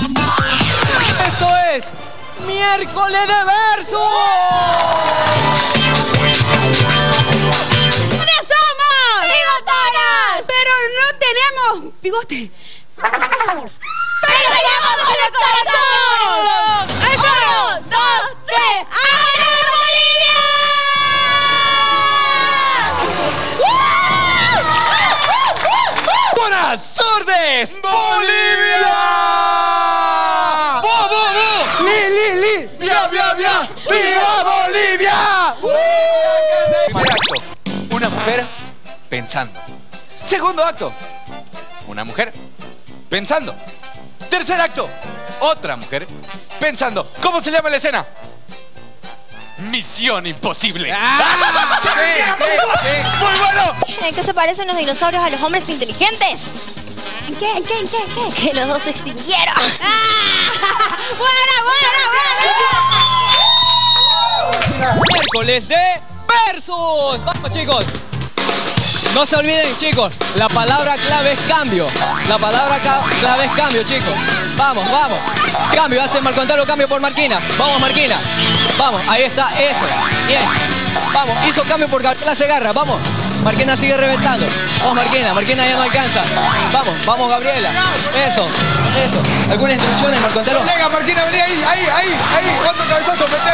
¡Esto es Miércoles de Versus! ¿Quiénes somos? ¡Bigotonas! Pero no tenemos bigote. ¡Pero tenemos los corazones! ¡1, 2, 3! ¡Ahora Bolivia! ¡Buenas sordes! ¡Bolivia! ¡Bo! ¡Li! ¡Via! ¡Viva Bolivia! Primer acto, una mujer pensando. Segundo acto, una mujer pensando. Tercer acto, otra mujer pensando. ¿Cómo se llama la escena? Misión Imposible. Sí. Muy bueno. ¿En qué se parecen los dinosaurios a los hombres inteligentes? ¿En qué? Que los dos se extinguieron. ¡Buena! Miércoles de Versus. Vamos, chicos. No se olviden, chicos, la palabra clave es cambio. La palabra clave es cambio, chicos. Vamos. Cambio, hace Marco cambio por Marquina. Vamos, Marquina. Vamos, ahí está, eso. Bien. Vamos, hizo cambio por Gabriela Segarra. Vamos. Marquina sigue reventando. Vamos, Marquina ya no alcanza. Vamos, Gabriela. Eso. ¿Algunas instrucciones, Marco Antelo? Venga, Marquina, vení ahí. Otro cabezazo, mete.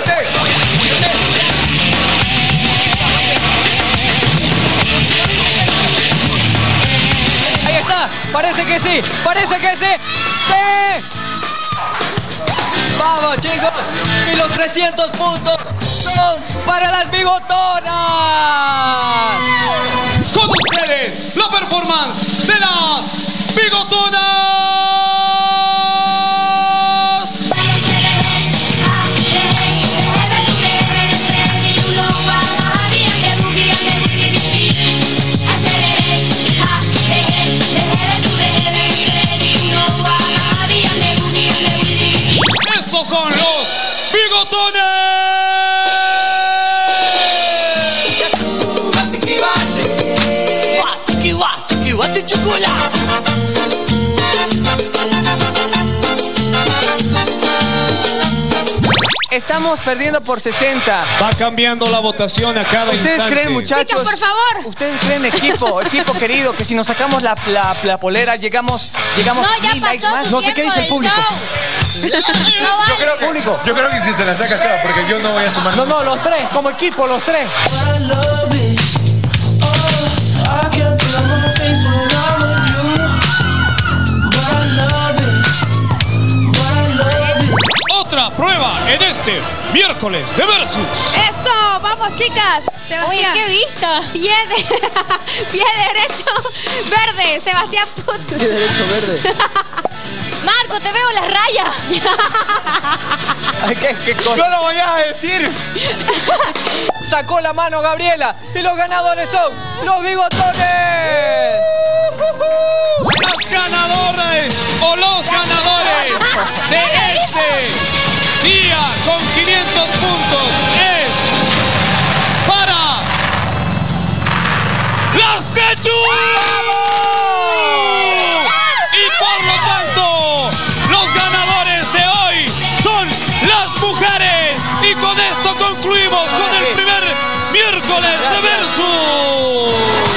Ahí está, parece que sí. ¡Sí! Vamos, chicos, y los 300 puntos son para las bigotonas. Con ustedes, la performance de las bigotonas. Estos son los bigotones. Estamos perdiendo por 60. Va cambiando la votación a cada ¿Ustedes instante. creen, muchachos? Chicas, por favor. ¿Ustedes creen, equipo querido, que si nos sacamos la polera llegamos No, ya 1000 likes pasó más? su No sé qué tiempo dice el del público. show. No vale. Yo creo que si te la sacas, claro, porque yo no voy a sumar. No, los tres, como equipo, los tres. Otra prueba en este miércoles de Versus. ¡Eso! ¡Vamos, chicas! Oye, Sebastián. qué vista. Pie derecho, verde. Sebastián Put. Pie derecho, verde. Marco, te veo las rayas. Ay, ¿qué cosa? No lo voy a decir. Sacó la mano Gabriela y los ganadores son los bigotones. Las ganadoras o los ganadores de este día con 500 puntos es para las Quechuas. Y por lo tanto, los ganadores de hoy son las mujeres. Y con esto concluimos con el primer miércoles de Versus.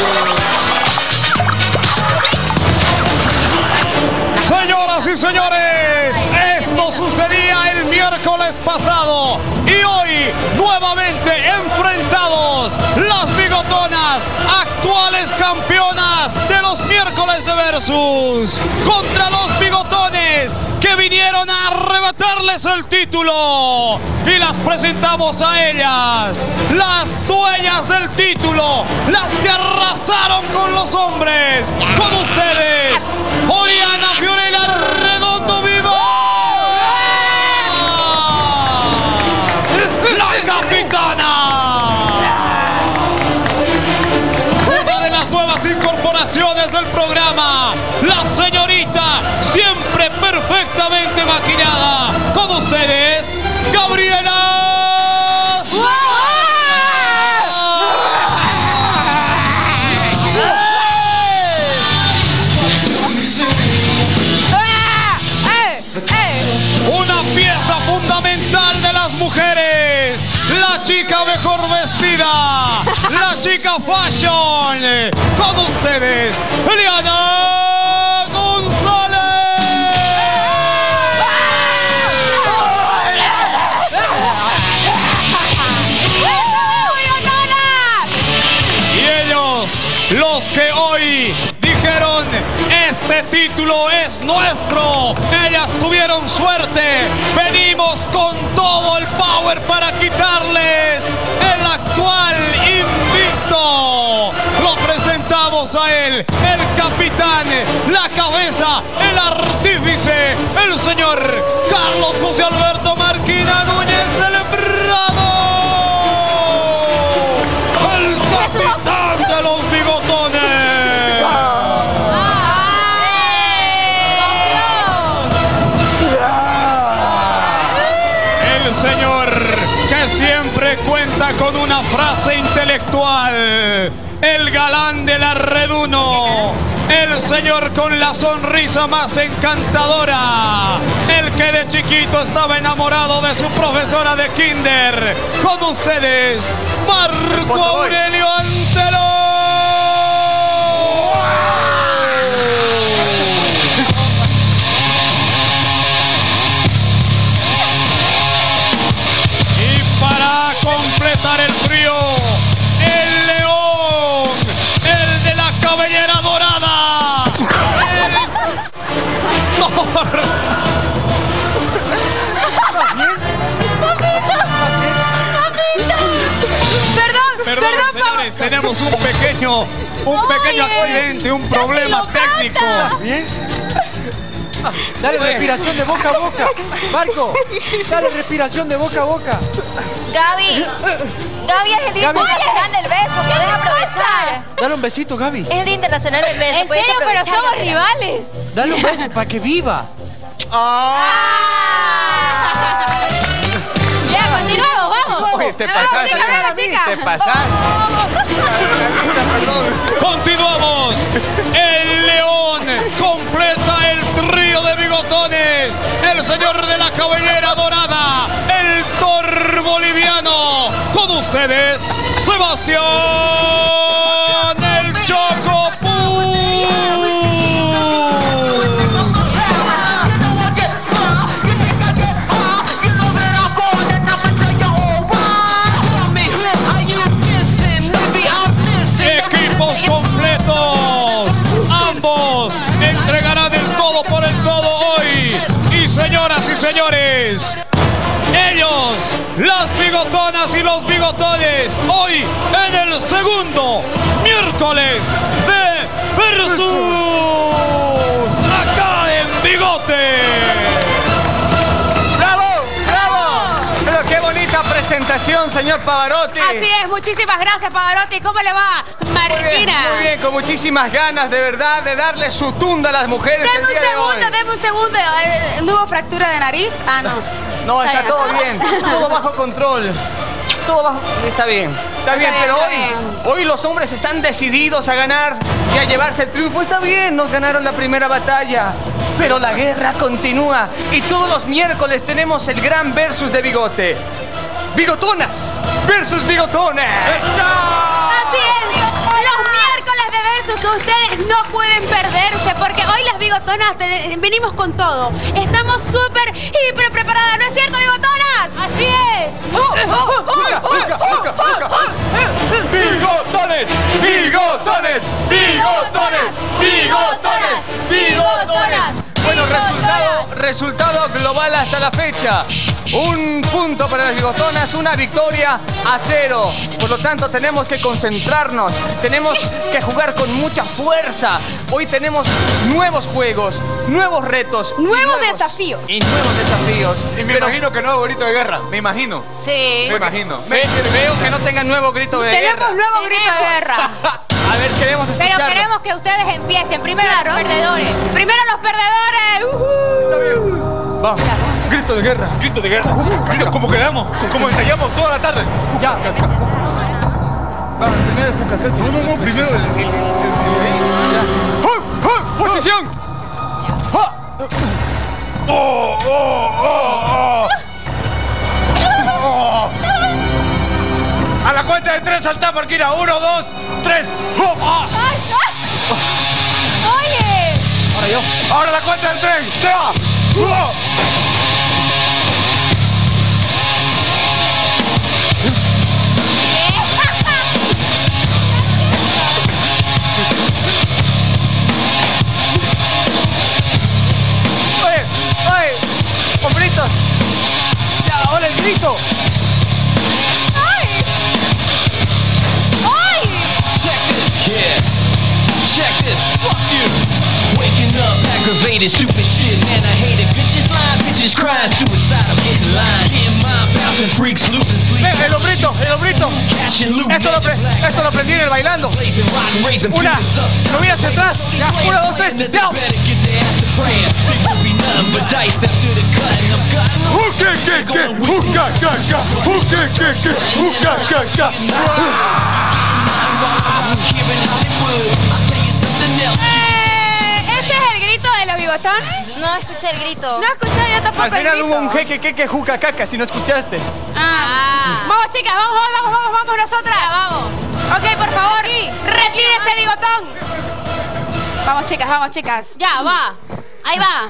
Señoras y señores, esto sucedía el miércoles pasado y hoy nuevamente enfrentados las bigotonas, actuales campeonas de los miércoles de Versus, contra los bigotones que vinieron a arrebatarles el título. Y las presentamos a ellas, las dueñas del título, las que arrasaron con los hombres. Con ustedes, Oriana Fiorella Redondo Viva, la capitana. Una de las nuevas incorporaciones del programa, la señorita, siempre perfectamente maquillada. Con ustedes, Gabriela. chica fashion. Con ustedes, Eliana González. Y ellos, los que hoy dijeron, este título es nuestro. Ellas tuvieron suerte. Venimos con todo el power para quitarles el actual invicto. Lo presentamos a él, el capitán, la cabeza, el artífice, el señor Carlos José Alberto Marquina Núñez del Prado. El capitán de los bigotones. El señor que siempre cuenta con una frase intelectual. El galán de la Reduno. El señor con la sonrisa más encantadora. El que de chiquito estaba enamorado de su profesora de kinder. Con ustedes, Marco Aurelio Antelo. Y para completar el trío, el león, el de la cabellera dorada. Perdón, señores, tenemos un pequeño accidente, un problema técnico. ¿Bien? Dale respiración de boca a boca. Marco, dale respiración de boca a boca. Gaby, Angelito, Gaby. es grande el beso, pueden aprovechar. Dale un besito, Gaby. Es el Día Internacional del Beso. ¿En serio? Pero somos rivales. Dale un beso para que viva. Ya, continuamos, vamos. Oye, te Me pasaste. vamos, déjame a la chica. Te pasaste. Continuamos. El león completa el trío de bigotones. El señor de la cabellera dorada. El Thor boliviano. Con ustedes, Sebastián el Choco Equipos completos. Ambos entregarán el todo por el todo hoy. Y señoras y señores, ellos, las bigotonas y los bigotones, hoy en el segundo miércoles de Versus, acá en Bigote. ¡Bravo! ¡Bravo! Pero qué bonita presentación, señor Pavarotti. Así es, muchísimas gracias, Pavarotti. ¿Cómo le va, Marquina? Muy bien, con muchísimas ganas de verdad de darle su tunda a las mujeres el día de hoy. Deme un segundo. ¿No hubo fractura de nariz? Ah, no. No, está todo bien, todo bajo control. Todo bajo... Está bien, pero hoy los hombres están decididos a ganar y a llevarse el triunfo. Está bien, nos ganaron la primera batalla, pero la guerra continúa y todos los miércoles tenemos el gran versus de Bigote. Bigotonas versus bigotones. Así es, los miércoles de versus que ustedes no pueden perderse, porque hoy las bigotonas venimos con todo. Estamos súper, hiper preparadas, ¿no es cierto, bigotonas? Así es. Bigotones, bigotones, bigotones, bigotones, bigotones. Bueno, resultado global hasta la fecha. Un punto para las bigotonas, una victoria a 0. Por lo tanto, tenemos que concentrarnos, tenemos que jugar con mucha fuerza. Hoy tenemos nuevos juegos, nuevos retos, Nuevos desafíos. Y nuevos desafíos. Y me imagino que nuevo grito de guerra, me imagino. Sí. Me imagino. Veo que no tengan nuevo grito de guerra. Tenemos nuevo grito de guerra. A ver, queremos escucharlo. Pero queremos que ustedes empiecen. Primero los perdedores. Primero los perdedores. Vamos, grito de guerra. Grito de guerra. Grito, ¿cómo quedamos? ¿Cómo ensayamos toda la tarde? Ya. Vamos, primero el Fuca. No, primero ¡Posición! A la cuenta cuenta de 3 saltá, Marquina. 1, 2, 3. Oye. Ahora yo. Ahora la cuenta de 3. ¡Te va! ¡Oye! ¡Hombritos! ¡Ya, ahora el grito! ¡Ay! ¡Ay! Check this, fuck you. Waking up, aggravated, stupid shit, man, I hate it. Bitches lying, bitches crying, suicide, I'm getting lying. Getting mine, bouncing freaks, losing sleep. El hombrito, el hombrito. Esto lo aprendí en el bailando. Una, subida hacia atrás. Ya, 1, 2, 3, ya. ¿Ese es el grito de los bigotones? No escuché el grito. No escuché yo tampoco Al final el grito. hubo un jeque, juca, caca, si no escuchaste. Vamos, chicas, vamos nosotras. Ya, vamos. Ok, por favor, retire ese bigotón. Vamos, chicas. Ya, va. Ahí va.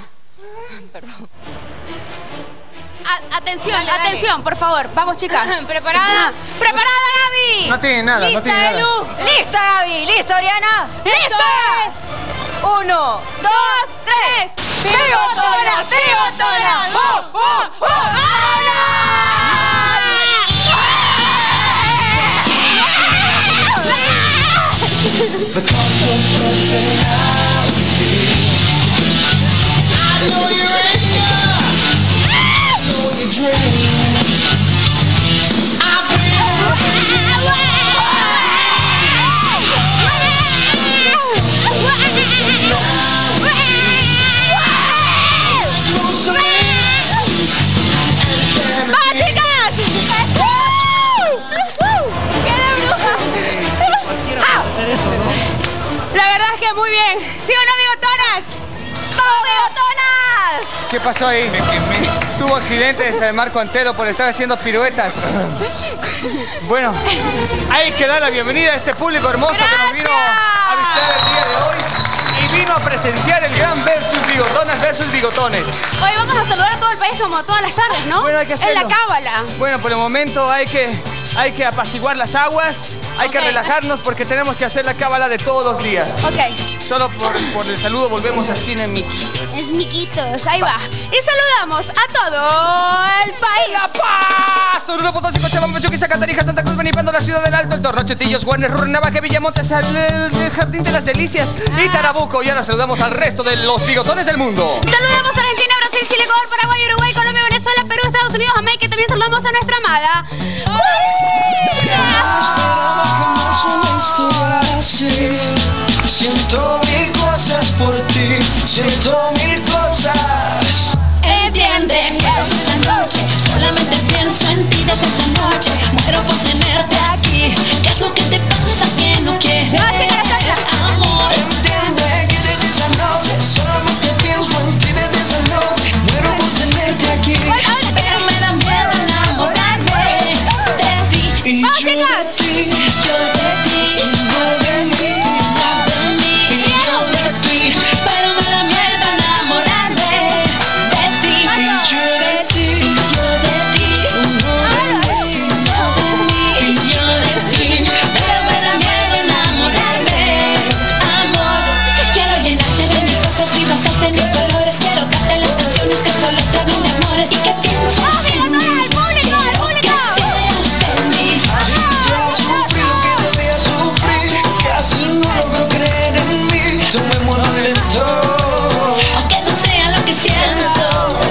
Atención, Dale. atención, por favor. Vamos, chicas. ¿Preparada? ¡Preparada, Gaby! No tiene nada, no tiene nada. ¡Lista, Gaby! ¿Listo, Oriana? ¡Listas! 1, 2, 3. ¡Bigotona! ¡Bigotona! La verdad es que muy bien. ¿Sí o no, bigotonas? ¡Vamos, bigotonas! ¿Qué pasó ahí? Me quemé. Tuvo accidente de San Marco Antero por estar haciendo piruetas. Bueno, hay que dar la bienvenida a este público hermoso que nos vino a visitar el día de hoy y vino a presenciar el gran versus bigotonas versus bigotones. Hoy vamos a saludar a todo el país como todas las tardes, ¿no? Bueno, hay que hacerlo. En la cábala. Bueno, por el momento hay que apaciguar las aguas, hay que Ok. relajarnos porque tenemos que hacer la cábala de todos los días. Ok. Solo por el saludo volvemos a Cine Mickey. Es Miquitos, ahí va. Y saludamos a todo el país. ¡La paz! Oruro, Potosí, Cochabamba, Chuquisaca, Zacatarija, Santa Cruz, Benipando, la Ciudad del Alto, El Torno, Chetillos, Guarnes, Rurrenabaje, Villamontes, el Jardín de las Delicias y Tarabuco. Y ahora saludamos al resto de los bigotones del mundo. Saludamos a Argentina, Brasil, Chile, Ecuador, Paraguay, Uruguay, Colombia, Venezuela, Perú, Estados Unidos, América. Y también saludamos a nuestra amada Una historia así. Siento mil cosas por ti, siento mil cosas. Entiende que en la noche solamente pienso en ti desde esta noche. Muero por tenerte aquí. ¿Qué es lo que te pasa que no quieres amor? Entiende que desde esa noche solamente pienso en ti desde esa noche. Muero por tenerte aquí. Pero me da miedo enamorarme de ti. Y ¡Vamos, yo chicas! de ti, yo de ti, no de mí, no de mí, y yo de ti. Pero me da miedo enamorarme de ti. Y yo de ti, yo de ti, no de mí, no de mí, y yo de ti. Pero me da miedo enamorarme, amor. Quiero llenarte de mis cosas y mostrarte mis colores. Quiero darte las canciones que solo te hablan de amores y que piensas en mí. ¡Al público, al público! Sufrí lo que debía sufrir, casi no logro creer en mí. Tomémoslo lento, aunque no sea lo que siento.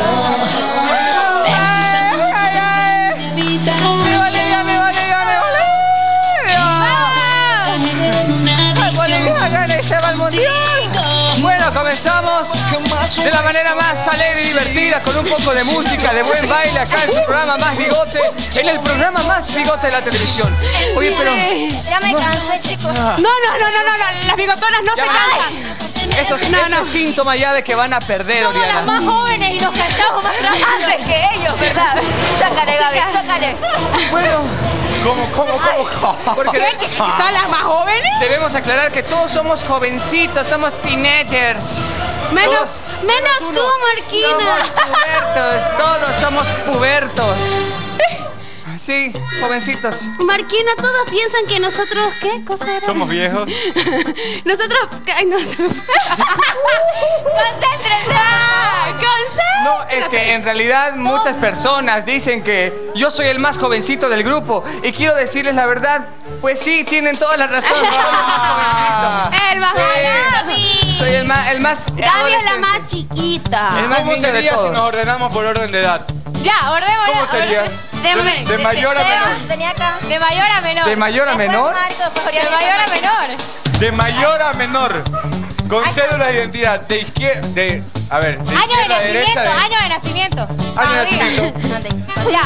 Bueno, comenzamos de la manera más alegre y divertida, con un poco de música, de buen baile, acá en su programa Más Bigote, en el programa más bigote de la televisión. Oye, pero... Ya me cansé, chicos. No, las bigotonas no Ya se va. cansan. Eso es síntoma ya de que van a perder, Somos las más Oriana. jóvenes y nos cansamos más rápido. Antes que ellos, ¿verdad? Sácale, Gaby, sácale. Bueno, ¿Cómo? Porque ¿Qué? ¿Son las más jóvenes? debemos aclarar que todos somos jovencitos, somos teenagers. Menos tú, Somos Marquina. pubertos, todos somos pubertos. Sí, jovencitos. Marquina, todos piensan que nosotros, ¿qué cosa era? Somos viejos. Nosotros, ay, no. Concéntrense. No, es que en realidad muchas personas dicen que yo soy el más jovencito del grupo. Y quiero decirles la verdad, pues sí, tienen toda la razón. Soy el más jovencito. El más Sí, soy el más Gaby es la adolescente. más chiquita. El más ¿Cómo niño de sería si todos. nos ordenamos por orden de edad? Ya, ordenemos. ¿Cómo sería? De mayor a menor. Tenía acá. De mayor a menor. ¿De mayor a menor? De mayor a menor. De mayor a menor. Con cédula de identidad. De izquierda. A ver. De Año de izquierda a derecha. nacimiento, año de nacimiento. Año de Ah, diga. nacimiento. Ya.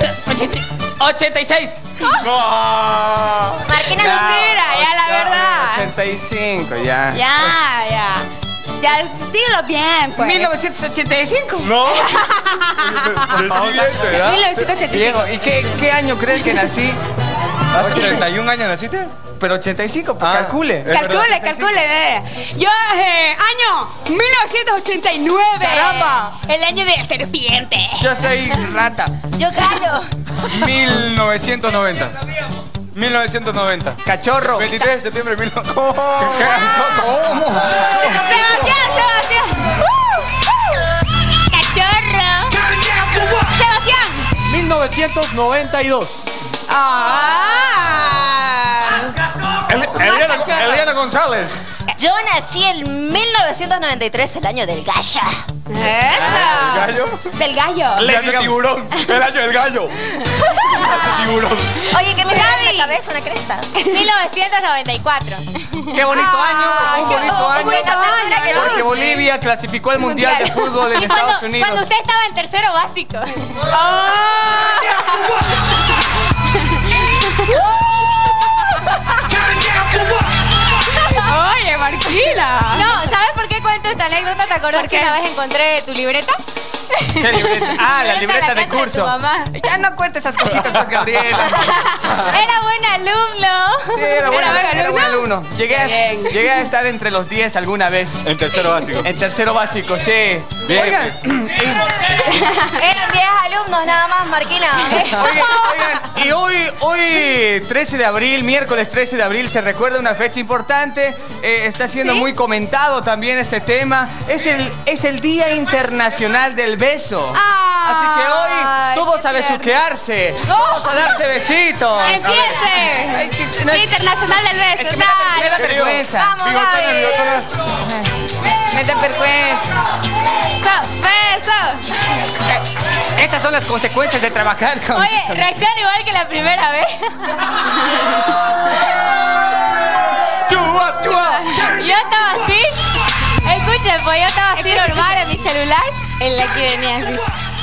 86. No. Marquina, Mentira, ya la verdad. 85, ya. Ya. Ya, dilo bien, pues. 1985. No. Decí bien tu edad. 1975. Diego, ¿y qué año crees que nací? ¿Hace 31 años naciste? Pero 85, pues Ah. calcule. Es Calcule. Yo, año 1989. ¡Caramba! El año de la serpiente. Yo soy rata. Yo callo. 1990. 1990. Cachorro. 23 de septiembre de 1990. ¿Cómo? Sebastián. Cachorro. Sebastián. 1992. Eliana González. Yo nací en 1993, el año del gallo. ¿El Eso. gallo? Del gallo. El año tiburón. El año del gallo. Tiburón. Oye, ¿qué me Gaby. da en la cabeza una cresta? 1994. Qué bonito año, un bonito año. bonito año, ¿no? Porque Bolivia clasificó al Mundial de Fútbol en Y Estados Unidos. Cuando usted estaba en tercero básico. Oye, Marquina. No, ¿sabes por qué cuento esta anécdota? ¿Te acordás que una vez encontré tu libreta? ¿Qué libreta? Ah, la libreta de casa de curso. tu mamá. Ya no cuentes esas cositas, pues, Gabriela. Era buen alumno. Sí, era buen alumno. Llegué a estar entre los 10 alguna vez. En tercero básico. En tercero básico, sí. Bien. Oigan, Eran 10 alumnos nada más, Marquina. oigan, y hoy 13 de abril, miércoles 13 de abril, se recuerda una fecha importante. Está siendo muy comentado también este tema. Es el Día Internacional del Beso. Así que hoy todos a besuquearse, todos a darse besitos. ¡Empiece! Día Internacional del Es Beso. que me da Dale. vergüenza. Vamos, Bigotonas. Me da vergüenza. Beso. Estas son las consecuencias de trabajar con... Oye, reacciona igual que la primera vez. Chua, chua. Yo estaba así. Escuchen, pues yo estaba así normal en mi celular. En la que venía así.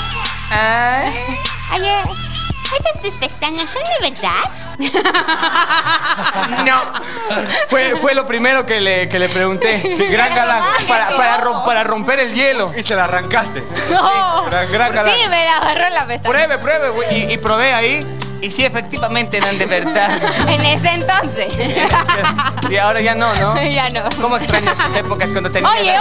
Oye, ¿estas tus pestañas son de verdad? No. Fue lo primero que le pregunté. Sí, gran galán. Para romper el hielo. Y se la arrancaste. No. Gran galán. Sí, me la agarró la pestaña. Pruebe, güey. Y probé ahí. Y sí, efectivamente eran de verdad. En ese entonces. Y ahora ya no, ¿no? Ya no. ¿Cómo extrañas esas épocas cuando tenía... Oye.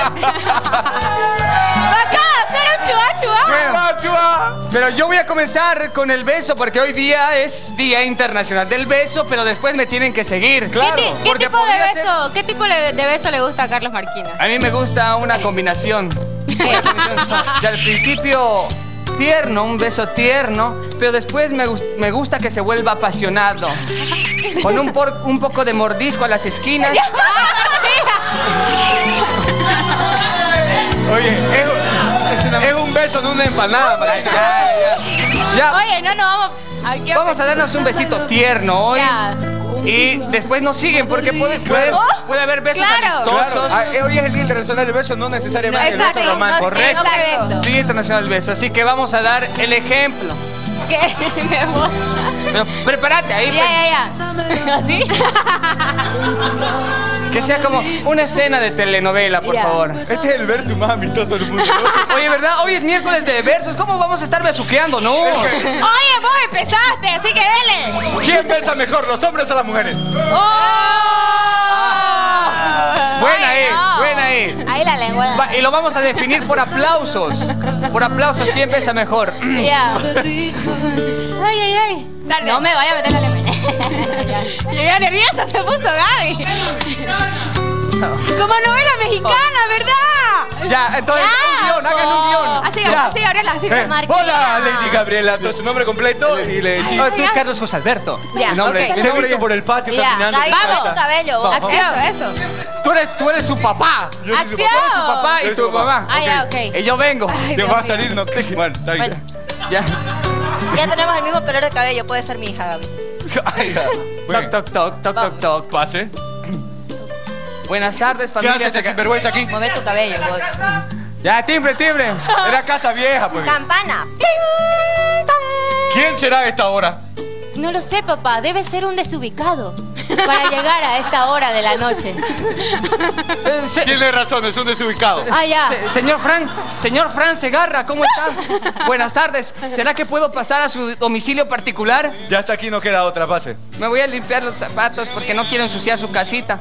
Acá, hacer un chua. Bueno, pero yo voy a comenzar con el beso porque hoy día es Día Internacional del Beso, pero después me tienen que seguir. Claro. ¿Qué porque tipo de podría ser- beso? ¿Qué tipo de beso le gusta a Carlos Marquina? A mí me gusta una combinación. De al principio tierno, un beso tierno, pero después me gusta que se vuelva apasionado. Con un poco de mordisco a las esquinas. Oye, es un beso, no una empanada, Marquina. Ya. Oye, no vamos. Aquí Vamos a darnos un besito tierno hoy. Ya. Y después nos siguen porque puede haber besos Claro. amistosos. Claro. Hoy es el Día Internacional del Beso, no necesariamente el beso Exacto, romántico. Correcto. Exacto. Día Internacional del Beso. Así que vamos a dar el ejemplo. ¿Qué? Me voy. Pero prepárate ahí. Ya. ¿Así? Que sea como una escena de telenovela, por Ya. favor. Este es el verso más amistoso del mundo. Oye, ¿verdad? Hoy es miércoles de versos. ¿Cómo vamos a estar besuqueando? No. Oye, vos empezaste, así que dele. ¿Quién besa mejor, los hombres o las mujeres? Buena Ay, ahí, no. buena ahí. Ahí la lengua. Y lo vamos a definir por aplausos. Por aplausos, ¿quién besa mejor? Ya. Ay. Dale. No me vaya a meter la lengua. Llegué nerviosa, se puso Gaby. Como novela mexicana, ¿verdad? Ya, entonces, un guión, hagan un guión. Así, Ya. así, Gabriela, así. Hola, Lady Gabriela, su nombre completo y le decís... Oh, tú, Carlos José Alberto. Ya, Mi nombre, ok. mi Te he nombre visto ya- por el patio Ya, caminando. Gaby, mueve tu cabello. vos. Vamos. Eso. Tú eres su papá. Yo soy su Tú eres su ¡Acción! papá y Soy tu su papá. mamá. Ah, ya, ok. Y yo vengo. Ay, Te Dios va a mío. salir, no te... Bueno, está bien. Ya. Ya tenemos el mismo color de cabello. Puede ser mi hija, Gaby. Ay, ya. Bueno, Toc, toc, toc, toc, toc. Pase. Buenas tardes, ¿Qué familia. haces, sinvergüenza aquí? Mueve tu cabello, vos. Ya, timbre, timbre. Era casa vieja, pues. Campana. ¿Quién será a esta hora? No lo sé, papá. Debe ser un desubicado para llegar a esta hora de la noche. Tiene razón, es un desubicado. Ah, ya. Señor Fran Segarra, ¿cómo está? Buenas tardes. ¿Será que puedo pasar a su domicilio particular? Ya hasta aquí no queda otra fase. Me voy a limpiar los zapatos porque no quiero ensuciar su casita.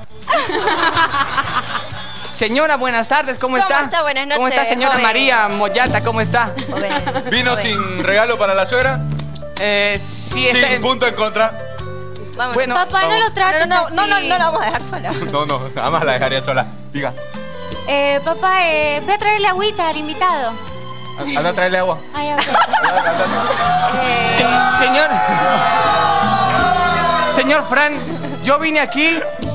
Señora, buenas tardes, ¿cómo está? ¿Cómo está? Buenas ¿Cómo está, noches, señora joven. María Moyata? ¿Cómo está? ¿Vino sin regalo para la suegra? Sí, está Sin punto en contra. Vamos. Bueno, papá, vamos. no lo trates no la vamos a dejar sola. No, jamás la dejaría sola. Diga, Papá, voy a traerle agüita al invitado. anda a traerle agua. Ay, ok. Señor Fran, yo vine aquí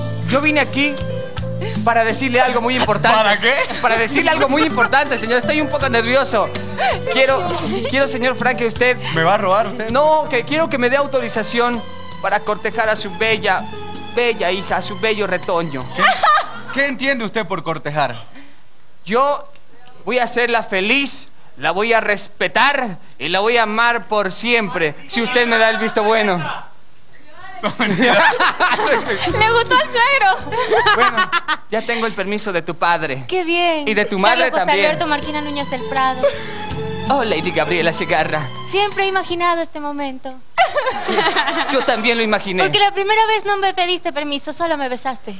para decirle algo muy importante. ¿Para qué? Para decirle algo muy importante, señor. Estoy un poco nervioso. Quiero, señor Fran, que usted... ¿Me va a robar usted? No, que quiero que me dé autorización para cortejar a su bella hija, a su bello retoño. ¿Qué entiende usted por cortejar? Yo voy a hacerla feliz, la voy a respetar y la voy a amar por siempre, si usted me da el visto bueno. No, mentira. Le gustó al suegro. Bueno, ya tengo el permiso de tu padre. Qué bien. Y de tu madre Carlos José también. Alberto Marquina Núñez del Prado. Oh, Lady Gabriela Segarra. Siempre he imaginado este momento. Yo también lo imaginé. Porque la primera vez no me pediste permiso, solo me besaste.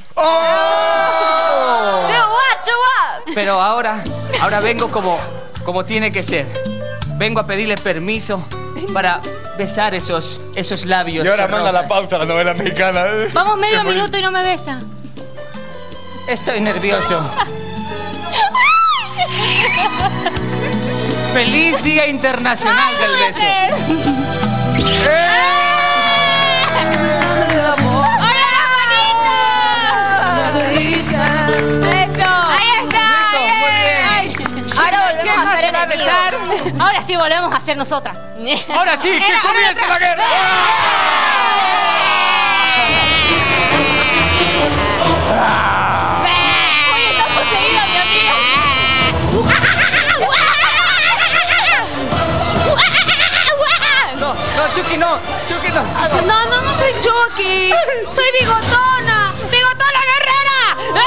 ¡Oh! Pero ahora vengo como tiene que ser. Vengo a pedirle permiso para besar esos labios. Y ahora manda la rosas. pausa a la novela mexicana. Vamos medio Qué bonito. minuto y no me besa. Estoy nervioso. Feliz Día Internacional del Beso. ¡Eso! ¡Ahí está! Muy bien. Ahora volvemos a más ser se va a enemigos. Ahora sí volvemos a ser nosotras. Ahora sí, que comience la guerra. Oye, está poseída mi amiga. No, Chucky no. No soy Chucky. Soy Bigotona. Bigotona Guerrera.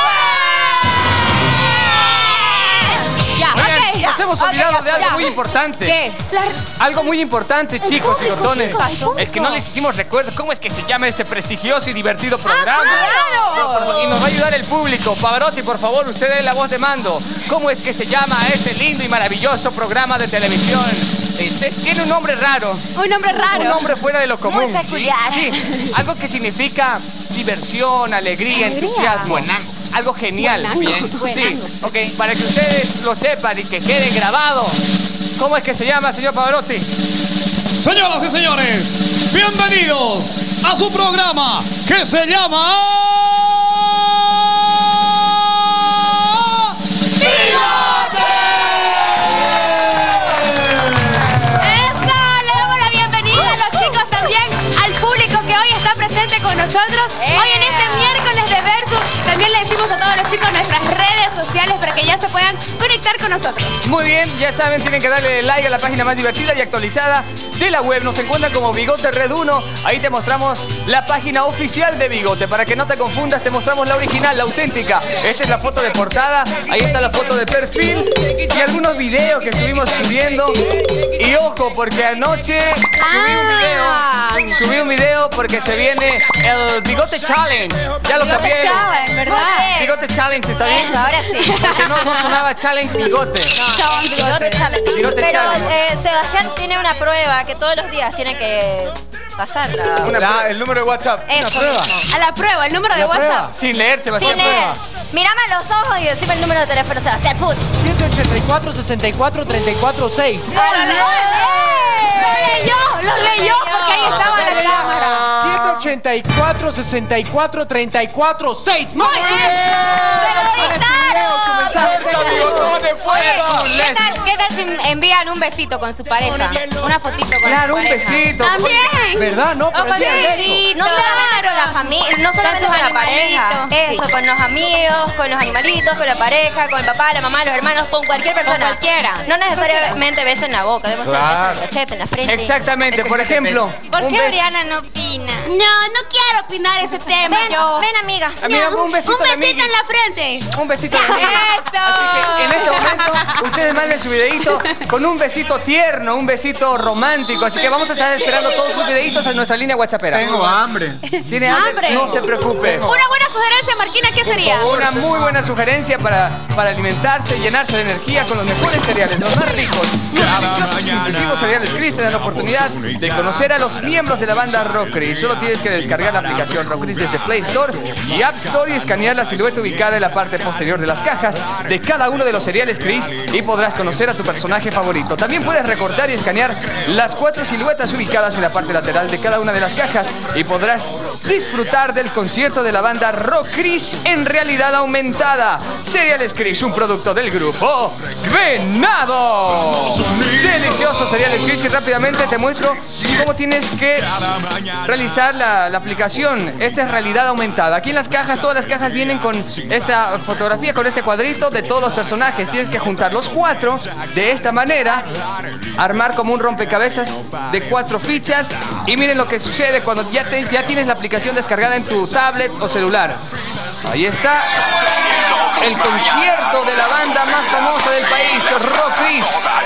Ya, Oigan, nos hemos olvidado de algo ya. muy importante. ¿Qué? Algo muy importante, chicos y gordones. ¿qué pasó? Es que no les hicimos recuerdo cómo es que se llama este prestigioso y divertido programa. claro. Y nos va a ayudar el público. Pavarotti, por favor, usted es la voz de mando. ¿Cómo es que se llama este lindo y maravilloso programa de televisión? Tiene un nombre raro. Un nombre raro. Un nombre fuera de lo común. Muy peculiar. Sí, algo que significa diversión, alegría, entusiasmo. Algo genial. Bien. Sí, ok, para que ustedes lo sepan y que quede grabado. ¿Cómo es que se llama, señor Pavarotti? Señoras y señores, bienvenidos a su programa que se llama... ¡Eso! Le damos la bienvenida a los chicos también, al público que hoy está presente con nosotros. Hoy en este miércoles de Versus, también le decimos a todos los chicos nuestras redes sociales para que ya se puedan conectar con con nosotros. Muy bien, ya saben, tienen que darle like a la página más divertida y actualizada de la web. Nos encuentran como Bigote Red 1. Ahí te mostramos la página oficial de Bigote. Para que no te confundas, te mostramos la original, la auténtica. Esta es la foto de portada. Ahí está la foto de perfil. Y algunos videos que estuvimos subiendo. Y ojo, porque anoche subí un video porque se viene el Bigote Challenge. Ya lo cambié. Bigote Challenge, ¿verdad? Bigote Challenge, ¿está bien? Eso, ahora sí. Porque no sonaba Challenge Bigote. Bigote Challenge. Bigote Pero Challenge. Sebastián tiene una prueba que todos los días tiene que pasarla. El número de WhatsApp. Eso prueba. mismo. A la prueba, el número de WhatsApp. Sin leer, Sebastián. Sin leer. Mírame a los ojos y decime el número de teléfono, Sebastián. Puch. 184 64 34 6. Lo leyó porque ahí estaba la cámara. 184 64 34 6. Muy bien. ¿Qué tal si envían un besito con su pareja? Una fotito con Claro, su un pareja. besito. También. ¿Verdad? No, O con pero el día del beso. no solamente con la familia, no solamente con la pareja. Eso, con los amigos, con los animalitos, con la pareja, con el papá, la mamá, los hermanos, con cualquier persona. Con cualquiera. No necesariamente beso en la boca, debemos ser beso en el cachete, en la frente. Exactamente, por ejemplo. ¿Por un qué beso- Oriana no opina? No quiero opinar ese tema. Ven, amiga. Amiga, un besito de Un besito Miki. en la frente. Un besito de Miki. ¡Eso! Así que en este momento ustedes manden su videito con un besito tierno, un besito romántico. Así que vamos a estar esperando todos sus videitos en nuestra línea WhatsAppera. Tengo hambre. ¿Tiene hambre? ¡Hambre! No se preocupe. Una buena sugerencia, Marquina, ¿qué sería? Una muy buena sugerencia para alimentarse y llenarse de energía con los mejores cereales, los más ricos. Los deliciosos y nutritivos cereales Cris te dan la oportunidad de conocer a los miembros de la banda Rock Cris. Solo tienes que descargar la aplicación Rock Cris desde Play Store y App Store y escanear la silueta ubicada en la parte posterior de las cajas de cada uno de los cereales Cris y podrás conocer a tu personaje favorito. También puedes recortar y escanear las 4 siluetas ubicadas en la parte lateral de cada una de las cajas y podrás disfrutar del concierto de la banda Rock Cris en realidad aumentada. Cereales Cris, un producto del grupo Venado. Deliciosos cereales Cris, que rápidamente te muestro cómo tienes que realizar la aplicación. Esta es realidad aumentada. Aquí en las cajas, todas las cajas vienen con esta fotografía, con este cuadrito de todos los personajes. Tienes que juntar los 4 de esta manera, armar como un rompecabezas de 4 fichas y miren lo que sucede cuando ya tienes la aplicación descargada en tu tablet o celular. Ahí está el concierto de la banda más famosa del país, Rock Cris,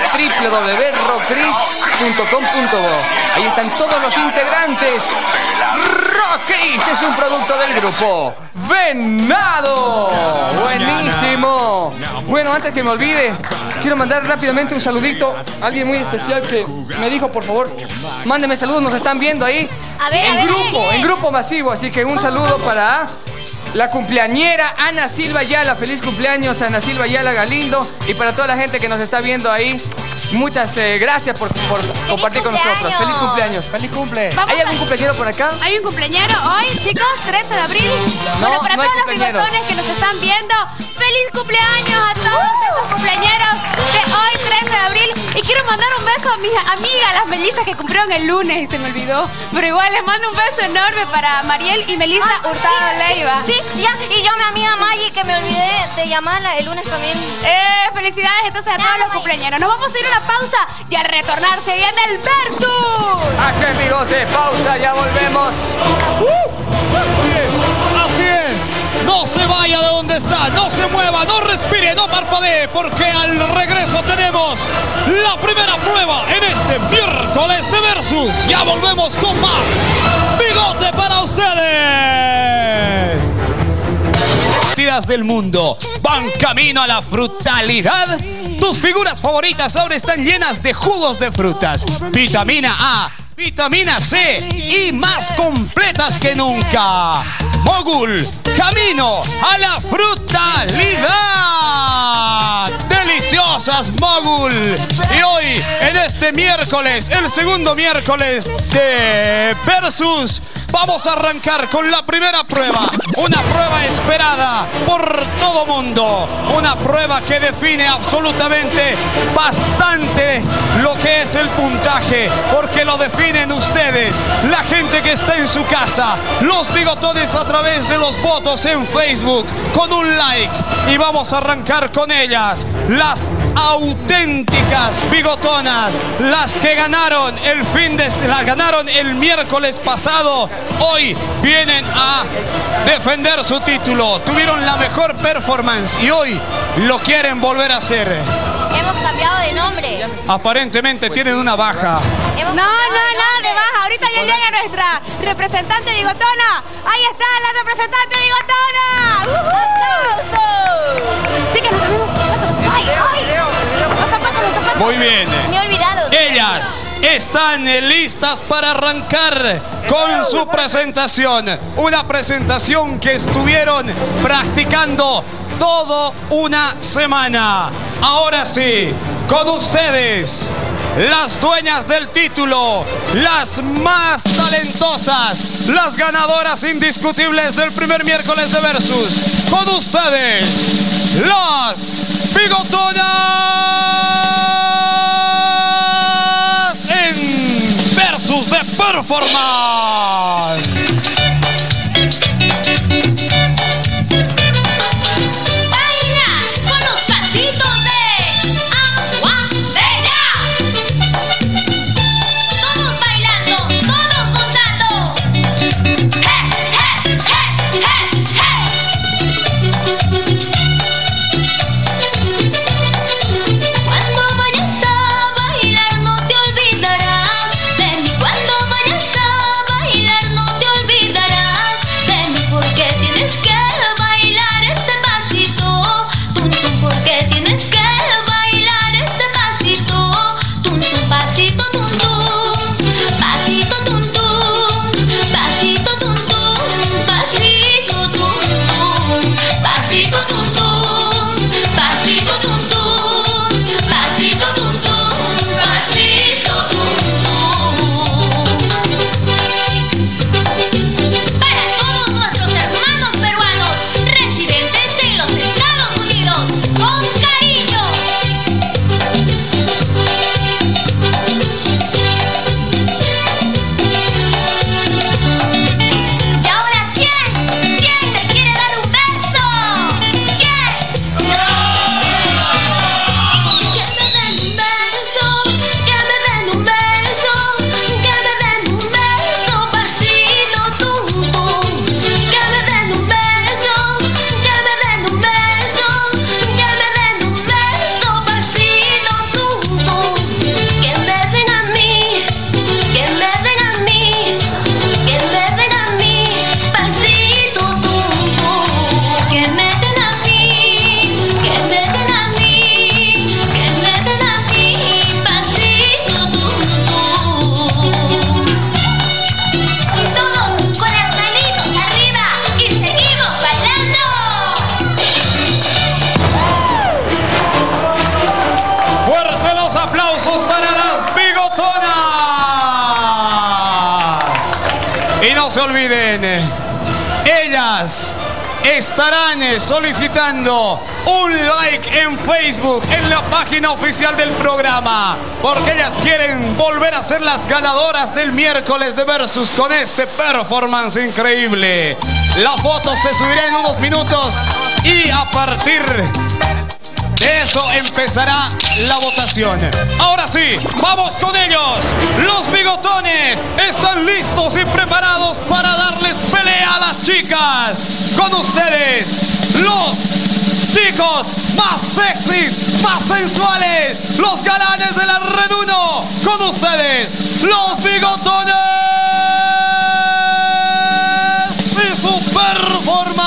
www.rockcris.com.bo. Ahí están todos los integrantes. Rock Cris es un producto del grupo Venado. Buenísimo. Bueno, antes que me olvide, quiero mandar rápidamente un saludito a alguien muy especial que me dijo, por favor, mándeme saludos, nos están viendo ahí en grupo masivo, así que un saludo para la cumpleañera Ana Silva Ayala. Feliz cumpleaños Ana Silva Ayala Galindo, y para toda la gente que nos está viendo ahí, muchas gracias por compartir con nosotros. Feliz cumpleaños. ¡Feliz cumple! ¿Hay algún cumpleañero por acá? Hay un cumpleañero hoy, chicos, 13 de abril. No, Bueno, para no hay todos los cumpleañeros. bigotones que nos están viendo, feliz cumpleaños a todos esos cumpleañeros de hoy, 13 de abril. Y quiero mandar un beso a mis amigas, las mellizas que cumplieron el lunes y se me olvidó. Pero igual les mando un beso enorme para Mariel y Melissa Hurtado Leiva. Sí, ya. Y yo, mi amiga Maggie, que me olvidé de llamarla el lunes también. Felicidades entonces a todos los cumpleañeros. Nos vamos a ir a una pausa y al retornar se viene el Versus. Aquí en Bigote, pausa, ya volvemos. Así es, no se vaya de donde está, no se mueva, no respire, no parpadee, porque al regreso tenemos la primera prueba en este miércoles de Versus. Ya volvemos con más Bigote para ustedes. Partidas del mundo van camino a la frutalidad. Tus figuras favoritas ahora están llenas de jugos de frutas, vitamina A, vitamina C y más completas que nunca. Mogul, camino a la frutalidad. Deliciosas Mogul. Y hoy, en este miércoles, el segundo miércoles de Versus, vamos a arrancar con la primera prueba. Una prueba esperada por todo mundo. Una prueba que define absolutamente bastante lo que es el puntaje, porque lo definen ustedes, la gente que está en su casa, los bigotones a través de los votos en Facebook, con un like. Y vamos a arrancar con ellas, las auténticas bigotonas, las que ganaron ganaron el miércoles pasado, hoy vienen a defender su título. Tuvieron la mejor performance y hoy lo quieren volver a hacer. Hemos cambiado de nombre. Aparentemente tienen una baja. No, nada de baja. Ahorita ya llega nuestra representante bigotona. Ahí está la representante bigotona. ¡Aplausos! Chicas, nos cambiamos. ¡Ay, ay! Los zapatos. Muy bien. Me he olvidado. Ellas están listas para arrancar con su presentación. Una presentación que estuvieron practicando toda una semana. Ahora sí, con ustedes, las dueñas del título, las más talentosas, las ganadoras indiscutibles del primer miércoles de Versus. Con ustedes, las bigotonas en Versus de Performance. se olviden, ellas estarán solicitando un like en Facebook, en la página oficial del programa, porque ellas quieren volver a ser las ganadoras del miércoles de Versus con este performance increíble. La foto se subirá en unos minutos y a partir de eso empezará la votación. Ahora sí, vamos con ellos. Los bigotones están listos y preparados para darles pelea a las chicas. Con ustedes, los chicos más sexys, más sensuales, los galanes de la Red 1. Con ustedes, los bigotones y su performance.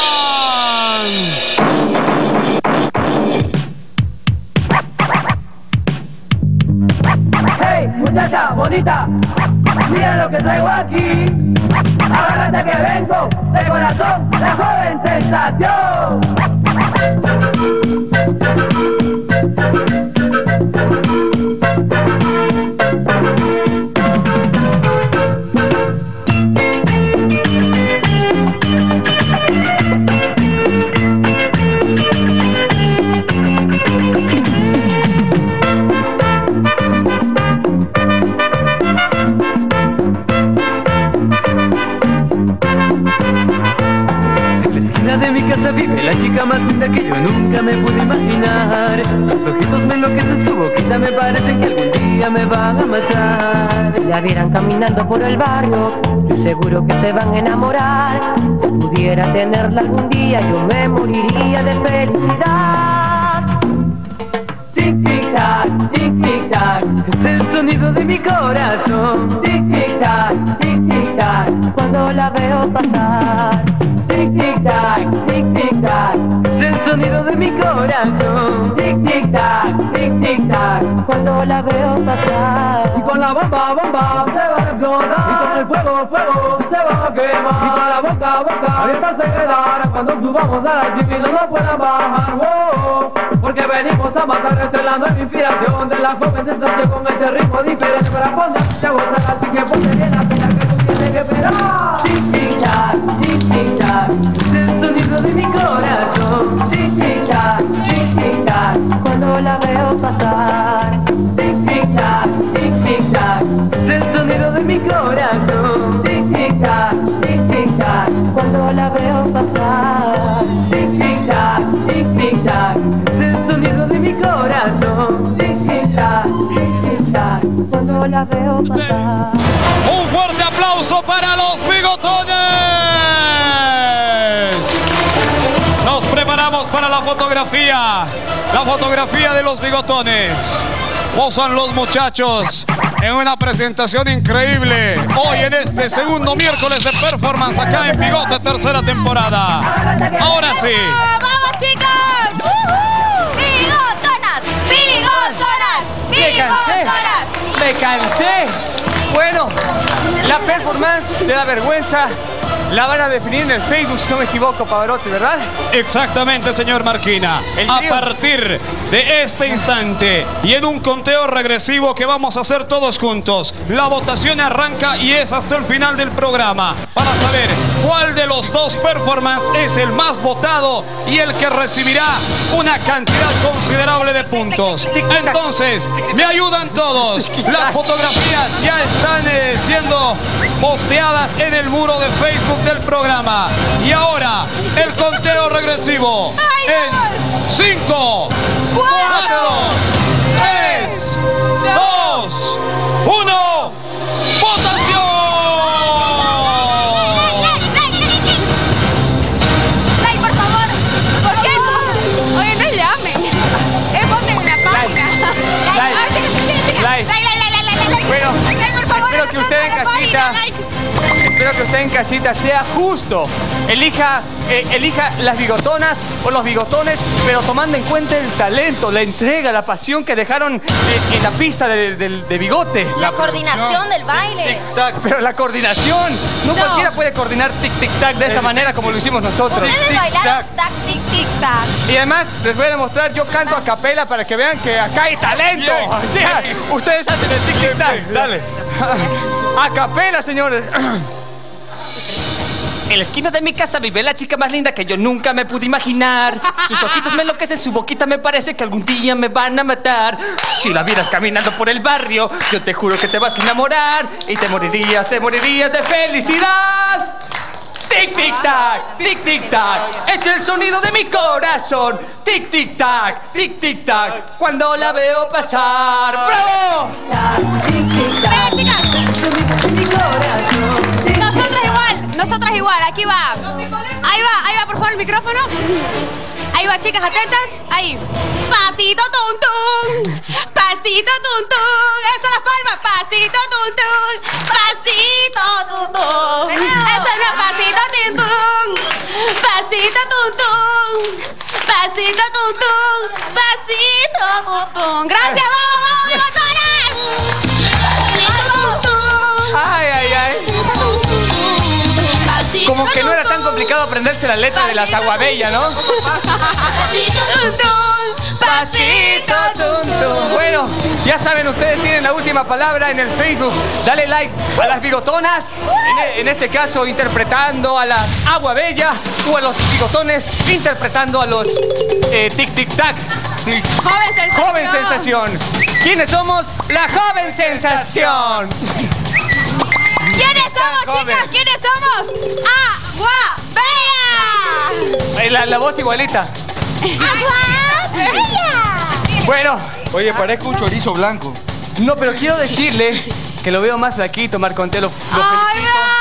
Muchacha bonita, mira lo que traigo aquí. Agárrate que vengo de corazón, la joven sensación. que algún día me van a matar. Si la vieran caminando por el barrio, estoy seguro que se van a enamorar. Si pudiera tenerla algún día, yo me moriría de felicidad. Tic tic tac, tic tic tac, es el sonido de mi corazón. Tic tic tac, cuando la veo pasar. Tic tic tac, es el sonido de mi corazón. Tic tic tac, cuando la veo pasar. Y con la bomba, bomba, se va a explotar. Y con el fuego, fuego, se va a quemar. Y con la boca, boca, abierta se quedará cuando subamos a la cima y no nos puedan bajar. Wow, porque venimos a matar, recelando mi inspiración de la joven sensación con este ritmo diferente para ponerte a gozar. Así que ponte bien la pena que tú tienes que esperar. Tic tic tac, es el sonido de mi corazón. Tic tic tac, cuando la veo pasar. Tic tic tac, es el sonido de mi corazón. Tic tic tac, cuando la veo pasar. Tic tic tac, es el sonido de mi corazón. Tic tic tac, cuando la veo pasar. Un fuerte aplauso para los bigotones. Nos preparamos para la fotografía de los bigotones. Pozan los muchachos en una presentación increíble. Hoy en este segundo miércoles de performance acá en Bigote, tercera temporada. Ahora sí. ¡Vamos, chicos! ¡Bigotonas! ¡Bigotonas! Me cansé. Bueno, la performance de la vergüenza la van a definir en el Facebook, si no me equivoco, Pavarotti, ¿verdad? Exactamente, señor Marquina. A partir de este instante y en un conteo regresivo que vamos a hacer todos juntos, la votación arranca y es hasta el final del programa para saber cuál de los dos performances es el más votado y el que recibirá una cantidad considerable de puntos. Entonces, me ayudan todos. Las fotografías ya están siendo posteadas en el muro de Facebook del programa. Y ahora, el conteo regresivo en 5, 4, 3, 2, 1, ¡votación! ¡Like, por favor! ¿Por qué no? Oye, no llamen. Ponme una pausa. Bueno, espero que usted en casita sea justo. Elija las bigotonas o los bigotones, pero tomando en cuenta el talento, la entrega, la pasión que dejaron en la pista de bigote. La coordinación del baile. Pero la coordinación, no cualquiera puede coordinar tic-tic-tac de esta manera como lo hicimos nosotros. Ustedes bailaron tic-tic-tac. Y además les voy a demostrar, yo canto a capela para que vean que acá hay talento. O sea, ustedes hacen el tic-tic-tac. Dale. A capela, señores. En la esquina de mi casa vive la chica más linda que yo nunca me pude imaginar. Sus ojitos me enloquecen, su boquita me parece que algún día me van a matar. Si la vieras caminando por el barrio, yo te juro que te vas a enamorar y te morirías de felicidad. Tic tic tac, tic tic tac, es el sonido de mi corazón. Tic tic tac, cuando la veo pasar. ¡Bravo! Nosotras igual, aquí va. Ahí va, por favor, el micrófono. Ahí va, chicas, atentas. Ahí. Pasito tum tum. Pasito tum tum. Eso, las palmas. Pasito tum tum. Pasito tum tum. Eso no es pasito tum tum. Pasito tum tum. Pasito tum tum. Pasito tum tum. Gracias, vamos, bigotonas. Pasito tum tum. Ay. Como que no era tan complicado aprenderse la letra de las Aguabella, ¿no? Pasito tum tum. Pasito tum tum. Bueno, ya saben, ustedes tienen la última palabra en el Facebook. Dale like a las bigotonas, en este caso interpretando a las Aguabella, o a los bigotones interpretando a los tic tic tac. Joven sensación. ¿Quiénes somos? La joven sensación. ¿Quiénes somos, chicas? ¿Quiénes somos? ¡Aguabella! La voz igualita. ¡Aguabella! Bueno. Oye, parezco un chorizo blanco. No, pero quiero decirle que lo veo más flaquito, Marco Antelo. ¡Ay,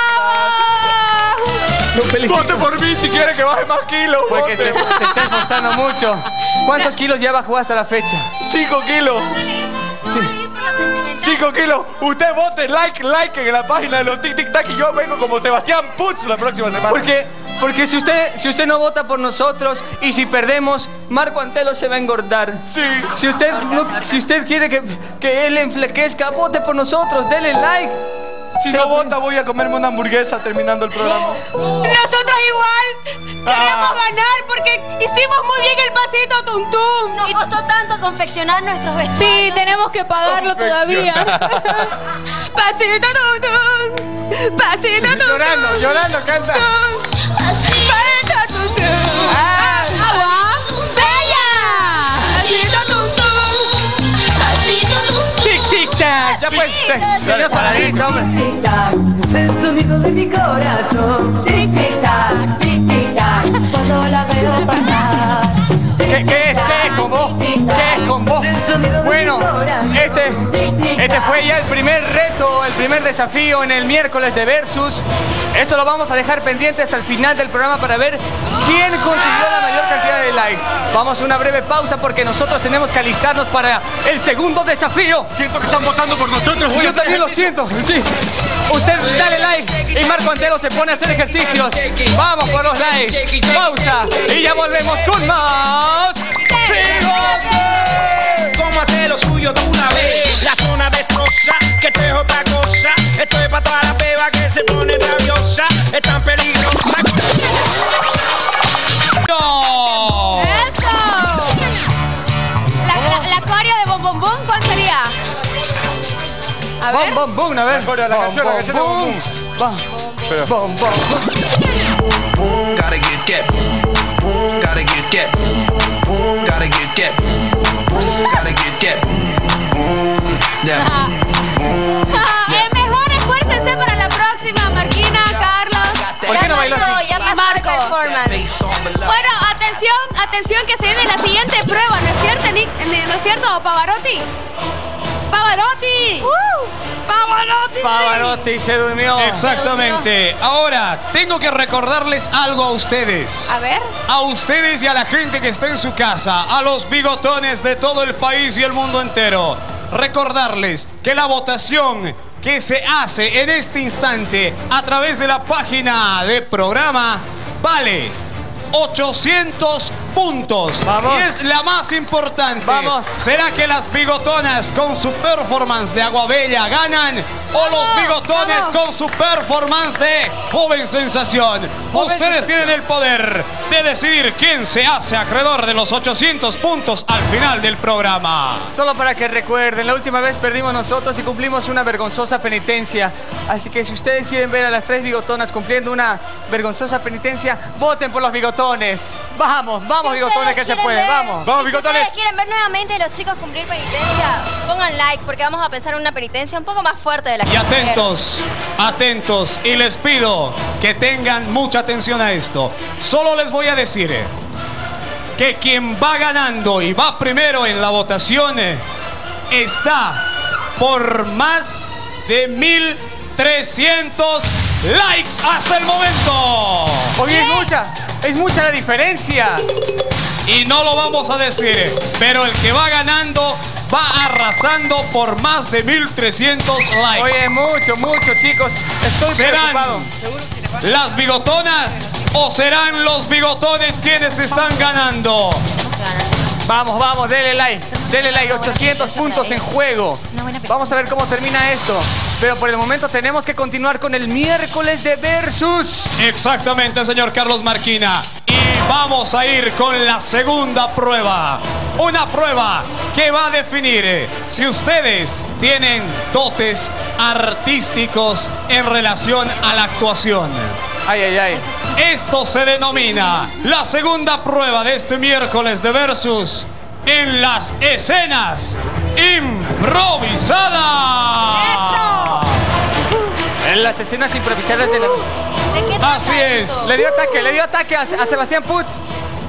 Lo felicito. Vote por mí si quiere que baje más kilos. Porque se está esforzando mucho. ¿Cuántos kilos ya bajó hasta la fecha? 5 kilos. Sí. 5 kilos. Usted vote, like en la página de los Tic Tic Tac y yo vengo como Sebastián Puig la próxima semana. Porque si usted no vota por nosotros y si perdemos, Marco Antelo se va a engordar. Sí. Si usted quiere que él enflaquezca, vote por nosotros, denle like. Si no vota, voy a comerme una hamburguesa terminando el programa. Nosotros igual queríamos ganar porque hicimos muy bien el pasito tum tum. Nos costó tanto confeccionar nuestros vestidos. Sí, tenemos que pagarlo todavía. Pasito tum tum, pasito tum tum. Llorando, canta. Pasito tum tum. Agua bella. Pasito tum tum, pasito tum tum. Tic, tic, tac. Ya pues, señor Saladito, hombre. Tic tac, el sonido de mi corazón. Tic tic tac, tic tic tac, cuando la veo pasar. ¿Qué es con vos? ¿Qué es con vos? Bueno, este fue ya el primer reto, el primer desafío en el miércoles de Versus. Esto lo vamos a dejar pendiente hasta el final del programa para ver quién consiguió la mayor cantidad de likes. Vamos a una breve pausa porque nosotros tenemos que alistarnos para el segundo desafío. Siento que están votando por nosotros. Yo también lo siento, sí. Usted dale like y Marco Antelo se pone a hacer ejercicios. Vamos por los likes. Pausa y ya volvemos con más. ¿Cómo hacer lo suyo de una vez? La zona destroza, que esto es otra cosa. Esto es para toda la beba que se pone rabiosa. Es tan peligrosa. ¡Eso! La coreo de Bom Bom Bom, ¿cuál sería? A ver. Bom, bom, a ver. La canción de Bom Bom. Bom, bom. Gotta get that. Gotta get that. Gotta get that. Gotta get that. El mejor esfuércense para la próxima, Marquina, Carlos. ¿Por qué no bailó así? Ya pasó Marco. la performance. Bueno, atención que se viene la siguiente prueba, ¿no es cierto, Nick? ¿No es cierto, Pavarotti? ¡Pavarotti! Pavarotti se durmió. Exactamente. Ahora, tengo que recordarles algo a ustedes. A ver. A ustedes y a la gente que está en su casa, a los bigotones de todo el país y el mundo entero. Recordarles que la votación que se hace en este instante a través de la página de programa vale 800 puntos. Vamos. Y es la más importante. Vamos. ¿Será que las bigotonas con su performance de Agua Bella ganan? ¿O los bigotones con su performance de Joven Sensación? Ustedes tienen el poder de decidir quién se hace acreedor de los 800 puntos al final del programa. Solo para que recuerden, la última vez perdimos nosotros y cumplimos una vergonzosa penitencia. Así que si ustedes quieren ver a las 3 bigotonas cumpliendo una vergonzosa penitencia, voten por los bigotones. Vamos bigotones, que se puede, vamos. Vamos, Si bigotones. ustedes quieren ver nuevamente a los chicos cumplir penitencia, pongan like porque vamos a pensar en una penitencia un poco más fuerte de la que Y hicieron. atentos, y les pido que tengan mucha atención a esto. Solo les voy a decir que quien va ganando y va primero en la votación está por más de 1300 likes hasta el momento. Oye, es mucha la diferencia. Y no lo vamos a decir, pero el que va ganando va arrasando por más de 1300 likes. Oye, mucho, chicos. Estoy preocupado. ¿Serán las bigotonas o serán los bigotones quienes están ganando? Vamos, denle like, 800 puntos en juego. Vamos a ver cómo termina esto. Pero por el momento tenemos que continuar con el miércoles de Versus. Exactamente, señor Carlos Marquina. Y vamos a ir con la segunda prueba. Una prueba que va a definir si ustedes tienen dotes artísticos en relación a la actuación. Ay. Esto se denomina la segunda prueba de este miércoles de Versus en las escenas improvisadas. En las escenas improvisadas de la... ¿De qué trata Así es. esto? Le dio ataque a Sebastián Puig.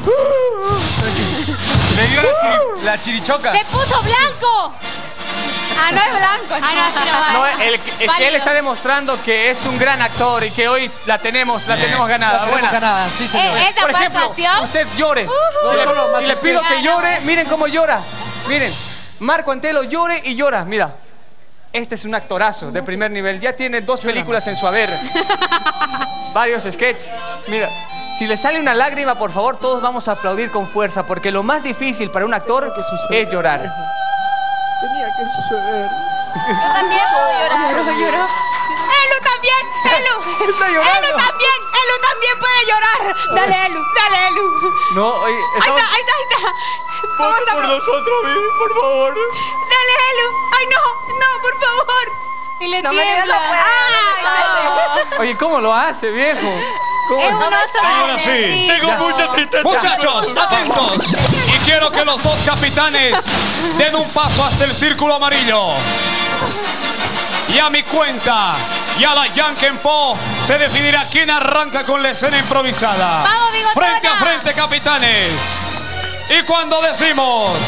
Le dio la chirichoca. ¡Se puso blanco! Ah, no es blanco. Ah, no, sí, no, No, vale. es que él Válido. está demostrando que es un gran actor y que hoy la tenemos ganada. Buena. ganada, sí, señor. ¿Esa Por fue ejemplo, actuación? usted llore. Si le pido que llore, miren cómo llora. Miren, Marco Antelo llore y llora. Mira, este es un actorazo de primer nivel. Ya tiene 2 películas en su haber. Varios sketches. Mira, si le sale una lágrima, por favor, todos vamos a aplaudir con fuerza, porque lo más difícil para un actor es llorar. Tenía que suceder. Yo también puedo llorar. Lloró. Elu también, Elu. Está llorando. Elu también puede llorar. Dale, Elu. No, oye, Ahí estamos... está. Vote por nosotros, baby, por favor. Dale, Elu. Ay, no, por favor. Y le No me digas, tiembla. no puedo. Ay, Oye, ¿cómo lo hace, viejo? ¿Cómo Es lo un oso Ahora sí. argentino. Tengo mucha tristeza. Muchachos, atentos. Y quiero que los 2 capitanes den un paso hasta el círculo amarillo. Y a mi cuenta, y a la Yankenpo, se definirá quién arranca con la escena improvisada. Vamos, bigotona. Frente a frente, capitanes. Y cuando decimos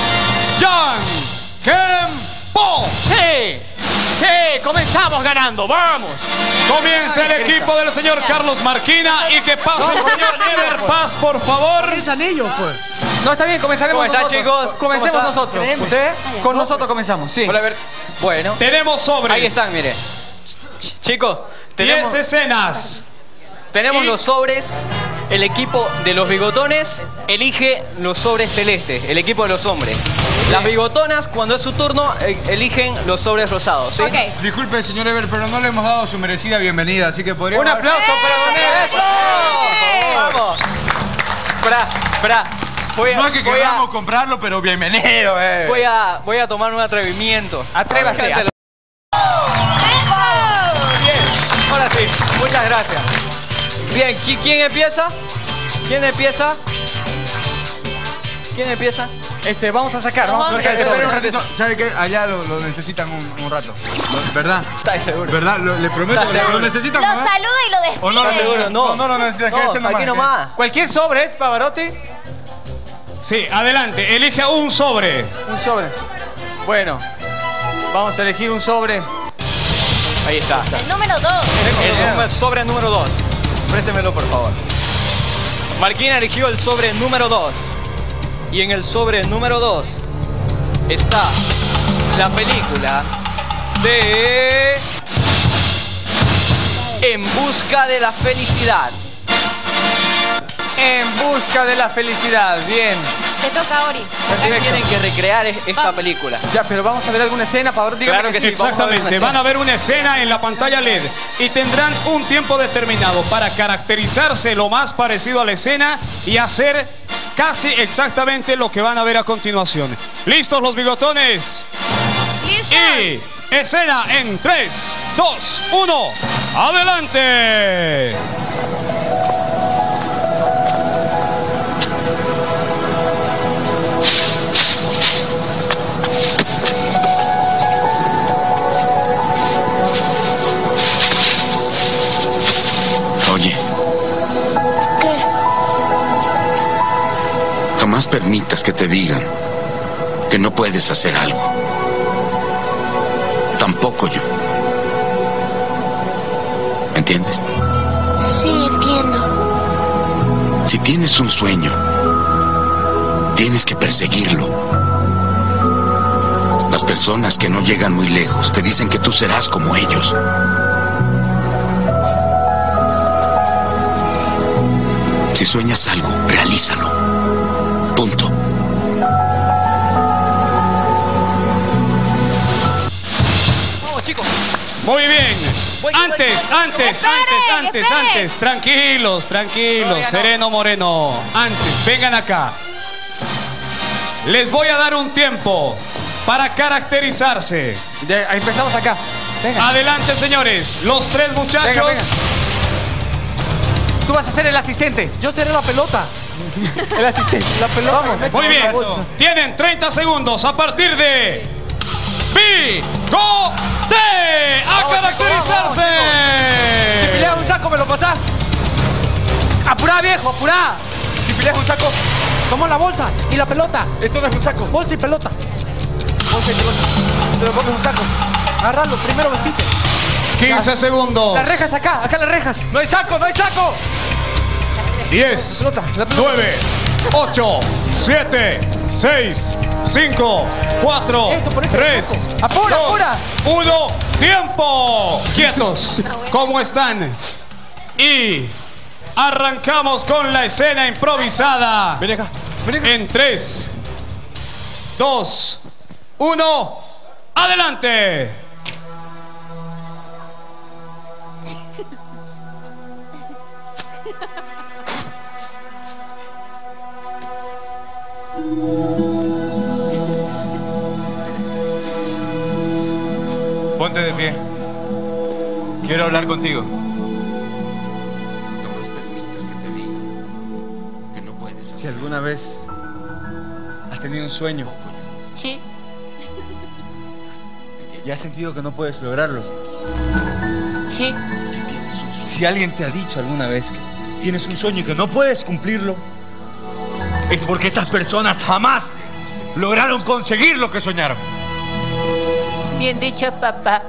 Yankenpo, ¡Sí! ¡Sí! ¡Comenzamos ganando! ¡Vamos! comienza el equipo del señor Carlos Marquina y que pase el señor Ever Paz, por favor. Comienzan ellos, pues. No, está bien, comenzaremos ¿Cómo está, nosotros. chicos? Comencemos ¿Cómo está? nosotros. Créeme. ¿Usted? Con nosotros comenzamos, sí. Hola, a ver. Bueno, Tenemos sobres. ahí están, mire. Chicos, 10 escenas. tenemos los sobres. El equipo de los bigotones elige los sobres celestes, el equipo de los hombres. Las bigotonas, cuando es su turno, eligen los sobres rosados, ¿sí? Ok. Disculpe, señor Ever, pero no le hemos dado su merecida bienvenida, así que podríamos... Un aplauso para Don Ever. ¡Vamos! Espera. No es que queramos comprarlo, pero bienvenido, voy a tomar un atrevimiento. Atrévase. Bien, ahora sí, muchas gracias. Bien, ¿quién empieza? ¿Quién empieza? Vamos a sacar el Espera sobre. un ratito, ¿sabe qué? Allá lo necesitan un rato, ¿verdad? ¿Estás seguro? ¿Verdad? Le prometo ¿Estás que seguro? lo necesitan, Lo ¿no? saluda y lo despide. ¿O no lo ¿Estás seguro? No. No lo necesitan, quédese nomás. Aquí nomás. ¿Cualquier sobre es, Pavarotti? Sí, adelante, elige un sobre. Un sobre. Bueno, vamos a elegir un sobre. Ahí está. El número 2. El sobre número 2. Préstemelo, por favor. Marquina eligió el sobre número 2. Y en el sobre número 2 está la película de En busca de la felicidad. En busca de la felicidad. Bien. Te toca a Ori. Tienen que recrear esta película. Ya, pero vamos a ver alguna escena, Pavarotti. Claro que sí. Exactamente, van a ver una escena en la pantalla LED y tendrán un tiempo determinado para caracterizarse lo más parecido a la escena y hacer casi exactamente lo que van a ver a continuación. ¿Listos los bigotones? ¿Listo? Y escena en 3, 2, 1, ¡adelante! Oye. Jamás permitas que te digan que no puedes hacer algo. Tampoco yo. ¿Entiendes? Sí, entiendo. Si tienes un sueño, tienes que perseguirlo. Las personas que no llegan muy lejos te dicen que tú serás como ellos. Si sueñas algo, realízalo. Punto. Vamos, chicos. Muy bien. Antes. Esperen. Tranquilos, Sereno Moreno. Antes, vengan acá. Les voy a dar un tiempo para caracterizarse. Empezamos acá. Venga. Adelante, señores. Los 3 muchachos. Venga. Tú vas a ser el asistente. Yo seré la pelota. El asistente. La pelota. Vamos. Muy bien. Tienen 30 segundos a partir de Bigote a caracterizarse. Si peleas un saco, me lo pasás. Apurá, viejo, apurá. Si peleas un saco, Toma la bolsa y la pelota. esto no es un saco. Bolsa y pelota. Bolsa y pelota. te lo pones un saco. Agarralo, primero vestite. 15 segundos. Las rejas acá las rejas. ¡No hay saco, no hay saco! 10, 9, 8, 7, 6, 5, 4, 3, ¡Apura, 2, apura! 1, ¡tiempo! Quietos, ¿cómo están? Y arrancamos con la escena improvisada. Ven acá. En 3, 2, 1, ¡adelante! Ponte de pie. Quiero hablar contigo. No más permitas que te diga que no puedes hacer. Si alguna vez has tenido un sueño Sí. y has sentido que no puedes lograrlo, Sí. si alguien te ha dicho alguna vez que tienes un sueño y que no puedes cumplirlo, Es porque esas personas jamás lograron conseguir lo que soñaron. Bien dicho, papá.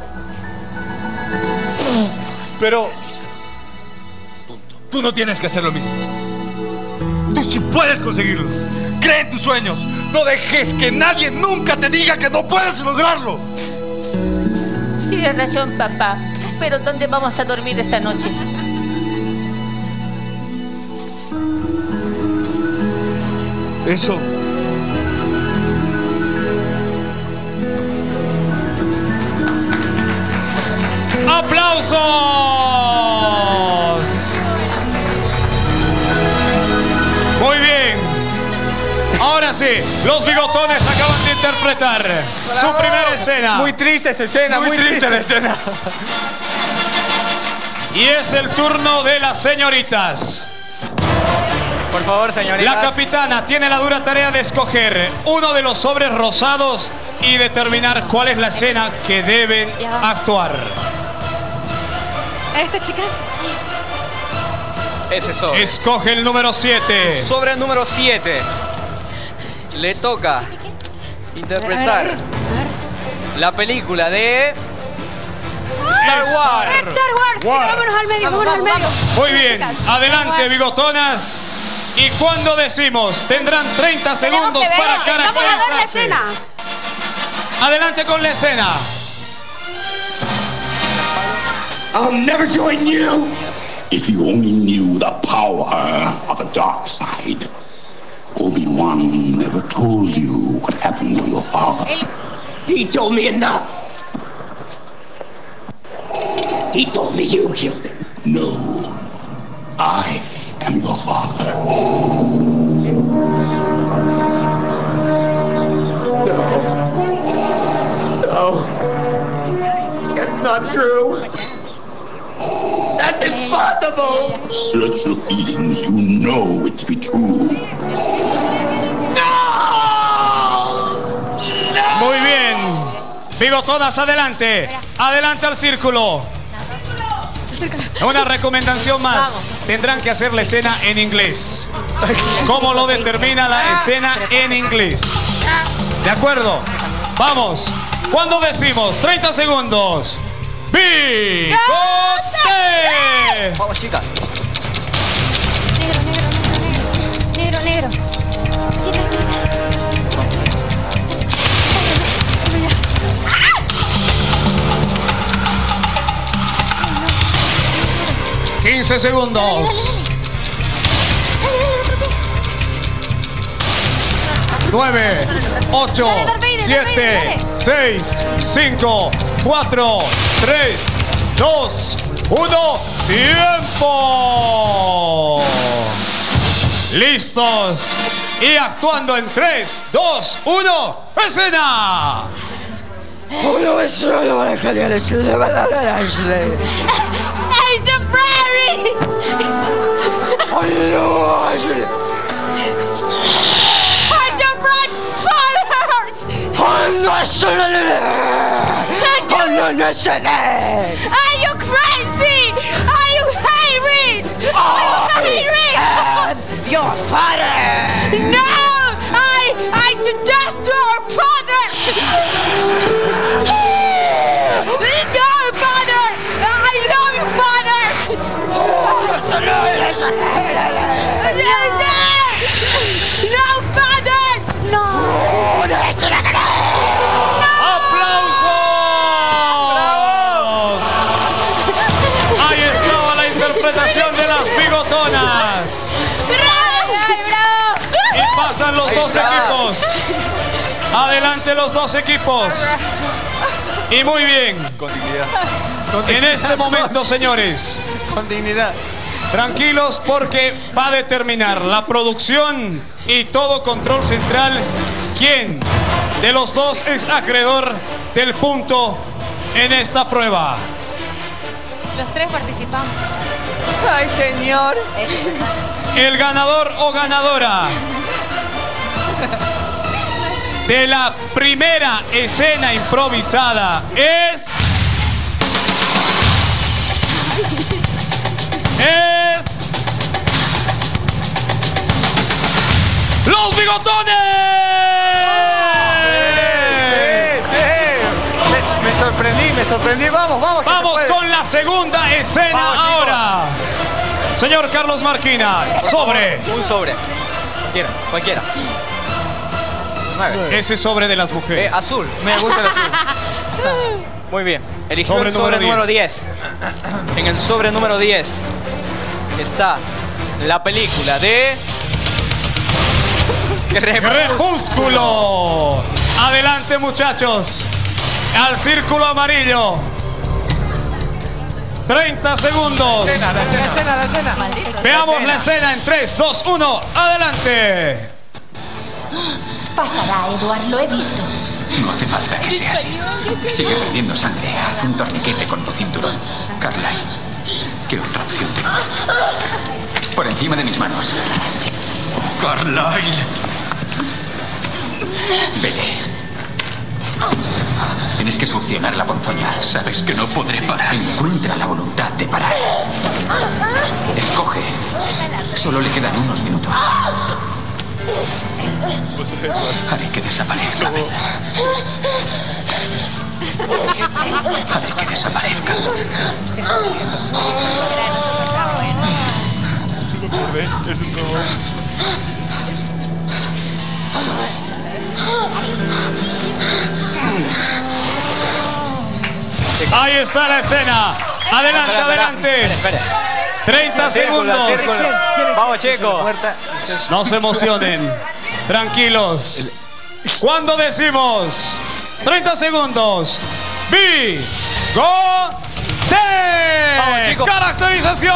Pero tú no tienes que hacer lo mismo. Tú sí puedes conseguirlo. Cree en tus sueños. No dejes que nadie nunca te diga que no puedes lograrlo. Tienes razón, papá. Pero ¿dónde vamos a dormir esta noche? Eso. ¡Aplausos! Muy bien. Ahora sí, los bigotones acaban de interpretar su primera escena. Muy triste esa escena, muy triste la escena. Y es el turno de las señoritas. por favor, señoritas. La capitana tiene la dura tarea de escoger uno de los sobres rosados y determinar cuál es la escena que deben actuar. ¿Esta, chicas? Ese sobre. Escoge el número 7. Sobre el número 7. Le toca interpretar la película de Star Wars. Star Wars. Chicas, vámonos al medio, vámonos al medio. Muy bien, adelante, bigotonas. Y cuando decimos, tendrán 30 segundos para Vamos a ver la caracterizarse. escena. Adelante con la escena. I'll never join you. If you only knew the power of the dark side. Obi-Wan never told you what happened to your father. He told me enough. He told me you killed him. No. I am your father. No. It's not true. That's impossible. Search your feelings. You know it to be true. Muy bien. Bigotonas, adelante. Adelante al círculo. Una recomendación más. Tendrán que hacer la escena en inglés. ¿Cómo lo determina la escena en inglés? ¿De acuerdo? Vamos. Cuando decimos 30 segundos. ¡Bigote! Vamos, chicas. Negro, negro. 15 segundos. 9, 8, 7, 6, 5, 4, 3, 2, 1, ¡tiempo! ¡Listos! Y actuando en 3, 2, 1, ¡escena! ¡Hey, the prairie! I'm the red father! Are you crazy? Are you Hayrid? Are you Hayrid? Your father! No! I detest your father! Adelante los dos equipos. Y muy bien. Con dignidad. En este momento, señores, Con dignidad. tranquilos porque va a determinar la producción y todo control central quién de los dos es acreedor del punto en esta prueba. Los tres participamos. Ay, señor. El ganador o ganadora de la primera escena improvisada es ¡Los Bigotones! Me sorprendí. Vamos. Vamos con la segunda escena. Vamos, chicos. ahora. Señor Carlos Marquina, sobre. Un sobre. Cualquiera. 9. Ese sobre de las mujeres. Azul. Me gusta el azul. Muy bien. Eligió Sobre el sobre número número 10. En el sobre número 10 está la película de Crepúsculo. Adelante, muchachos. Al círculo amarillo. 30 segundos. La escena. Veamos la escena en 3, 2, 1. Adelante. Pasará, Edward, lo he visto. No hace falta que sea así. Sigue perdiendo sangre. Haz un torniquete con tu cinturón. Carlyle, ¿qué otra opción tengo? Por encima de mis manos. Carlyle. Vete. Tienes que succionar la ponzoña. Sabes que no podré parar. Encuentra la voluntad de parar. Escoge. Solo le quedan unos minutos. Haré que desaparezca. Haré que desaparezca. Ahí está la escena. Adelante. Espera. 30 segundos. Vamos, chicos. No se emocionen. Tranquilos. Cuando decimos 30 segundos. Vamos, ¡Bigote! chicos. ¡Caracterización!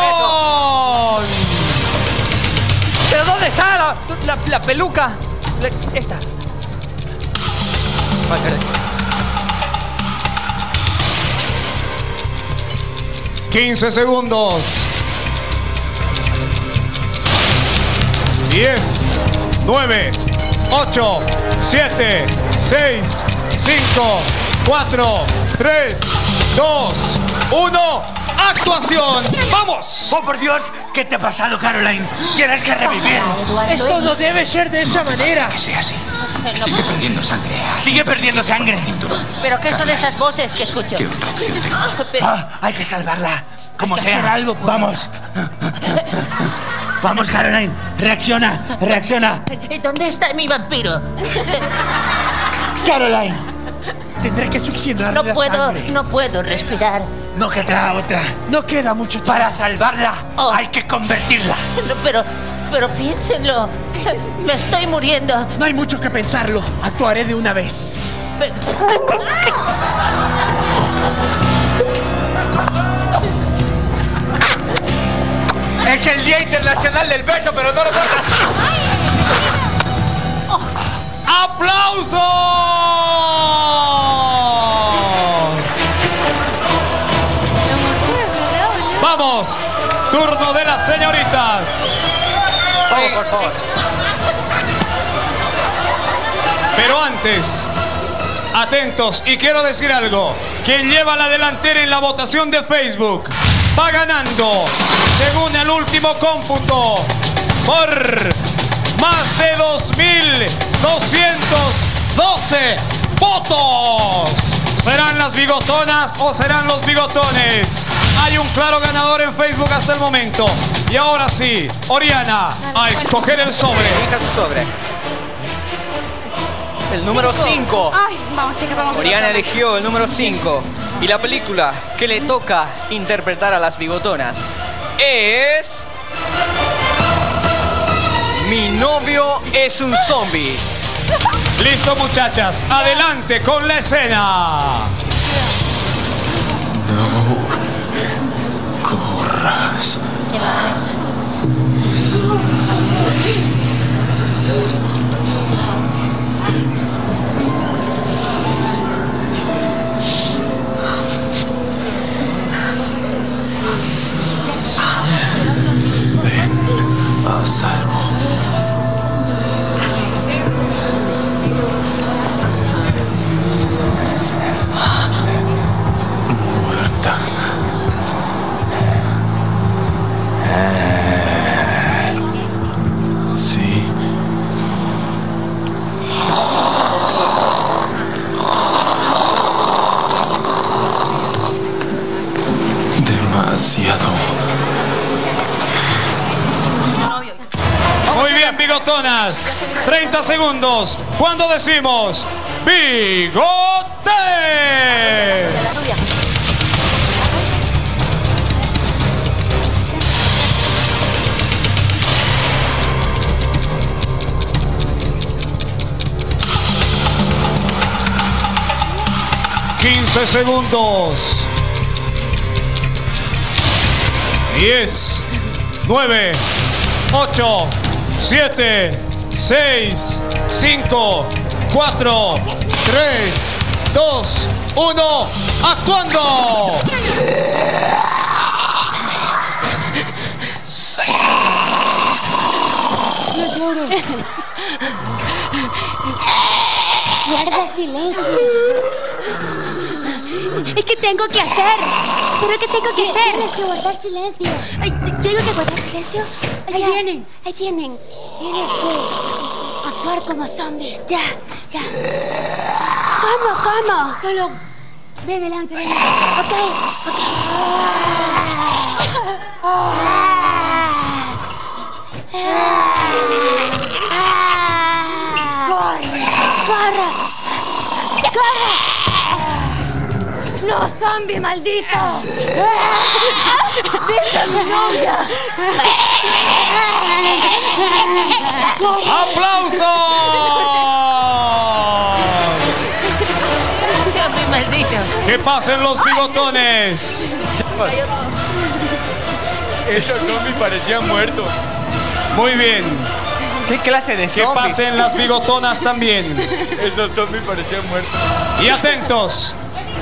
¿Pero dónde está la peluca? Esta. Vale. 15 segundos. 10, 9, 8, 7, 6, 5, 4, 3, 2, 1. ¡Actuación! ¡Vamos! ¡Oh, por Dios! ¿Qué te ha pasado, Caroline? Tienes que revivir. Esto no debe ser de esa manera. Que sea así. Sigue perdiendo sangre. Sigue perdiendo sangre. ¿Pero qué son esas voces que escucho? ¿Qué otra opción tengo? Hay que salvarla. Como Hay que sea. hacer algo por Vamos. Vamos, Caroline. Reacciona. ¿Y dónde está mi vampiro? Caroline. Tendré que succionar la sangre. No puedo respirar. No quedará otra. No queda mucho tiempo. Para salvarla, hay que convertirla. No, pero piénsenlo. Me estoy muriendo. No hay mucho que pensarlo. Actuaré de una vez. Es el Día Internacional del Beso, pero no lo pongas. ¡Aplausos! Vamos, turno de las señoritas. Vamos, por favor. Pero antes, atentos, y quiero decir algo. Quien lleva la delantera en la votación de Facebook va ganando, según el último cómputo, por más de 2.212 votos. ¿Serán las bigotonas o serán los bigotones? Hay un claro ganador en Facebook hasta el momento. Y ahora sí, Oriana, a escoger el sobre. Elija su sobre. El número 5. Ay, vamos, chicas, vamos. Oriana eligió el número 5. Y la película que le toca interpretar a las bigotonas es... Mi novio es un zombie. Listo, muchachas, adelante con la escena. No corras. Ven a salvo. Muerta. Sí. Demasiado. Muy bien, bigotonas. 30 segundos. Cuando decimos bigote. 15 segundos. 10, 9, 8, 7, 6, 5, 4, 3, 2, 1, ¡actuando! No llores. Guarda silencio. Es que tengo que hacer. ¿Pero qué tengo que hacer? Tienes que guardar silencio. Ay, ¿tengo que guardar silencio? Ahí vienen. Ahí vienen. Tienes que actuar como zombie. Ya, ya. ¿Cómo? Solo ve delante de mí. Ok, ok. ¡Corre! ¡No, zombie, maldito! ¡Deja a mi novia! ¡Aplausos! Zombie maldito. ¡Que pasen los bigotones! Esos zombies parecían muertos. Muy bien. ¿Qué clase de Que zombies? pasen las bigotonas también. Esos zombies parecían muertos. Y atentos.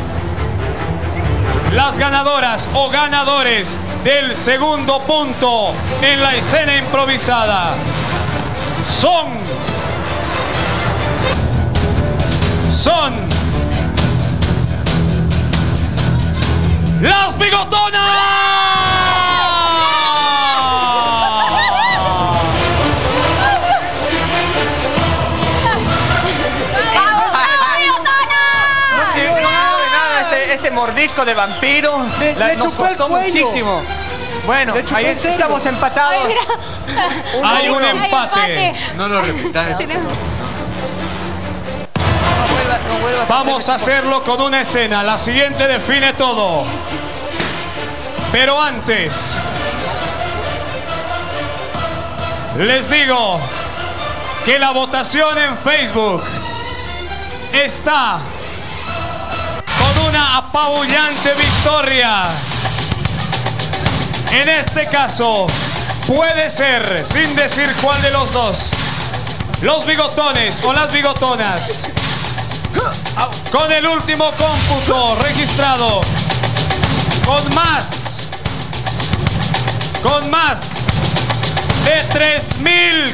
Las ganadoras o ganadores del segundo punto en la escena improvisada son las bigotonas. No sirvió de nada este mordisco de vampiro. Le Nos chupó el costó cuello. muchísimo. Bueno, Le chupó ahí el cerebro. estamos empatados. Hay un empate. No lo repitas. Vamos a hacerlo con una escena. La siguiente define todo. Pero antes, les digo que la votación en Facebook está con una apabullante victoria. En este caso, puede ser, sin decir cuál de los dos, los bigotones o las bigotonas, con el último cómputo registrado, con más de 3,000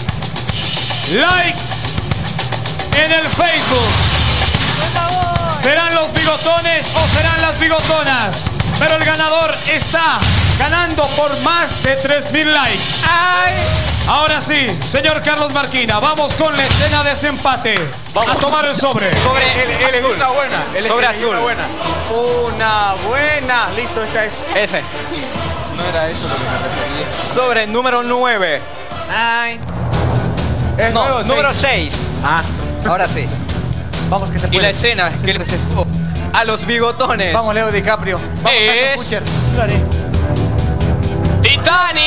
likes en el Facebook. ¿Serán los bigotones o serán las bigotonas? Pero el ganador está ganando por más de 3,000 likes. Ahora sí, señor Carlos Marquina, vamos con la escena de desempate. A tomar el sobre. Sobre una buena. Sobre azul. Una buena. Listo, esta es. Ese. No era eso lo que me refería. Sobre número 9. Ay. No, número 6. Ah. Ahora sí. Vamos que se Y puede. la escena que le a los bigotones. Vamos, Leo DiCaprio. Vamos, Es- Ashton Kutcher.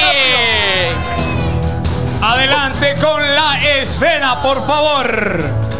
¡Titanic! Adelante con la escena, por favor.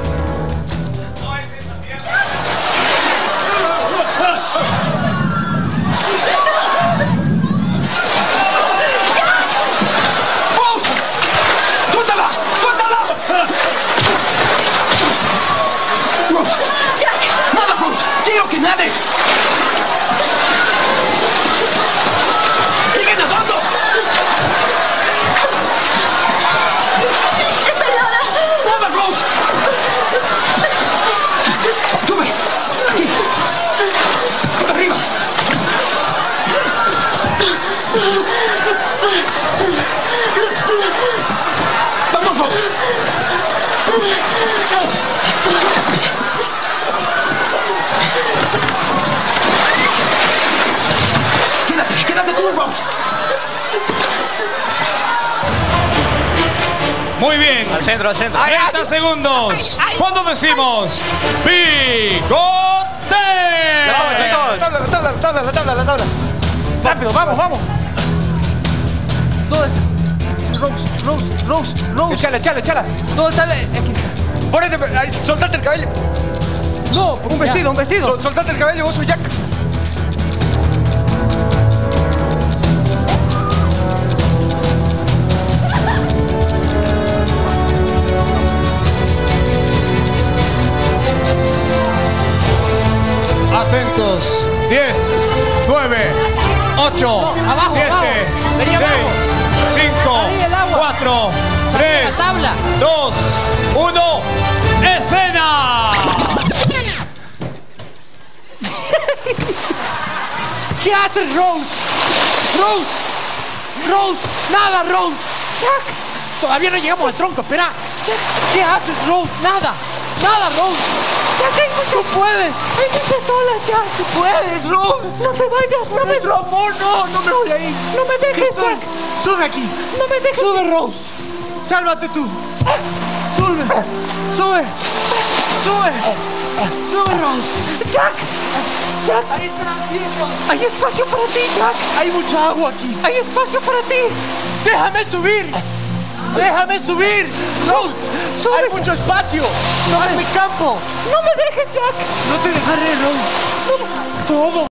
bien. Al centro, al centro. 30 segundos. Cuando decimos bigote. Vamos, chicos. La tabla. Rápido, vamos. ¿Dónde está? Rose. Echala. ¿Dónde está aquí? Ponete, soltate el cabello. No, un vestido. Soltate el cabello, vos soy Jack. Atentos. 10, 9, 8, 7, 6, 5, 4, 3, 2, 1. ¡Escena! ¿Qué haces, Rose? Rose, nada, Rose. Jack, todavía no llegamos al tronco, espera. Jack, ¿qué haces, Rose? Nada, Rose. Jack, tú puedes. Vete sola, Jack. Tú puedes, Rose. No te vayas, no me... Nuestro amor, no me voy a ir. No me dejes, Jack. Sube aquí. No me dejes. Sube, Rose. Sálvate tú. Sube, Rose. Jack. Hay espacio para ti, Jack. Hay mucha agua aquí. Hay espacio para ti. Déjame subir. Rose, sube. Hay mucho espacio. No es mi campo. No me dejes, Jack. No te dejaré, Rose. Todo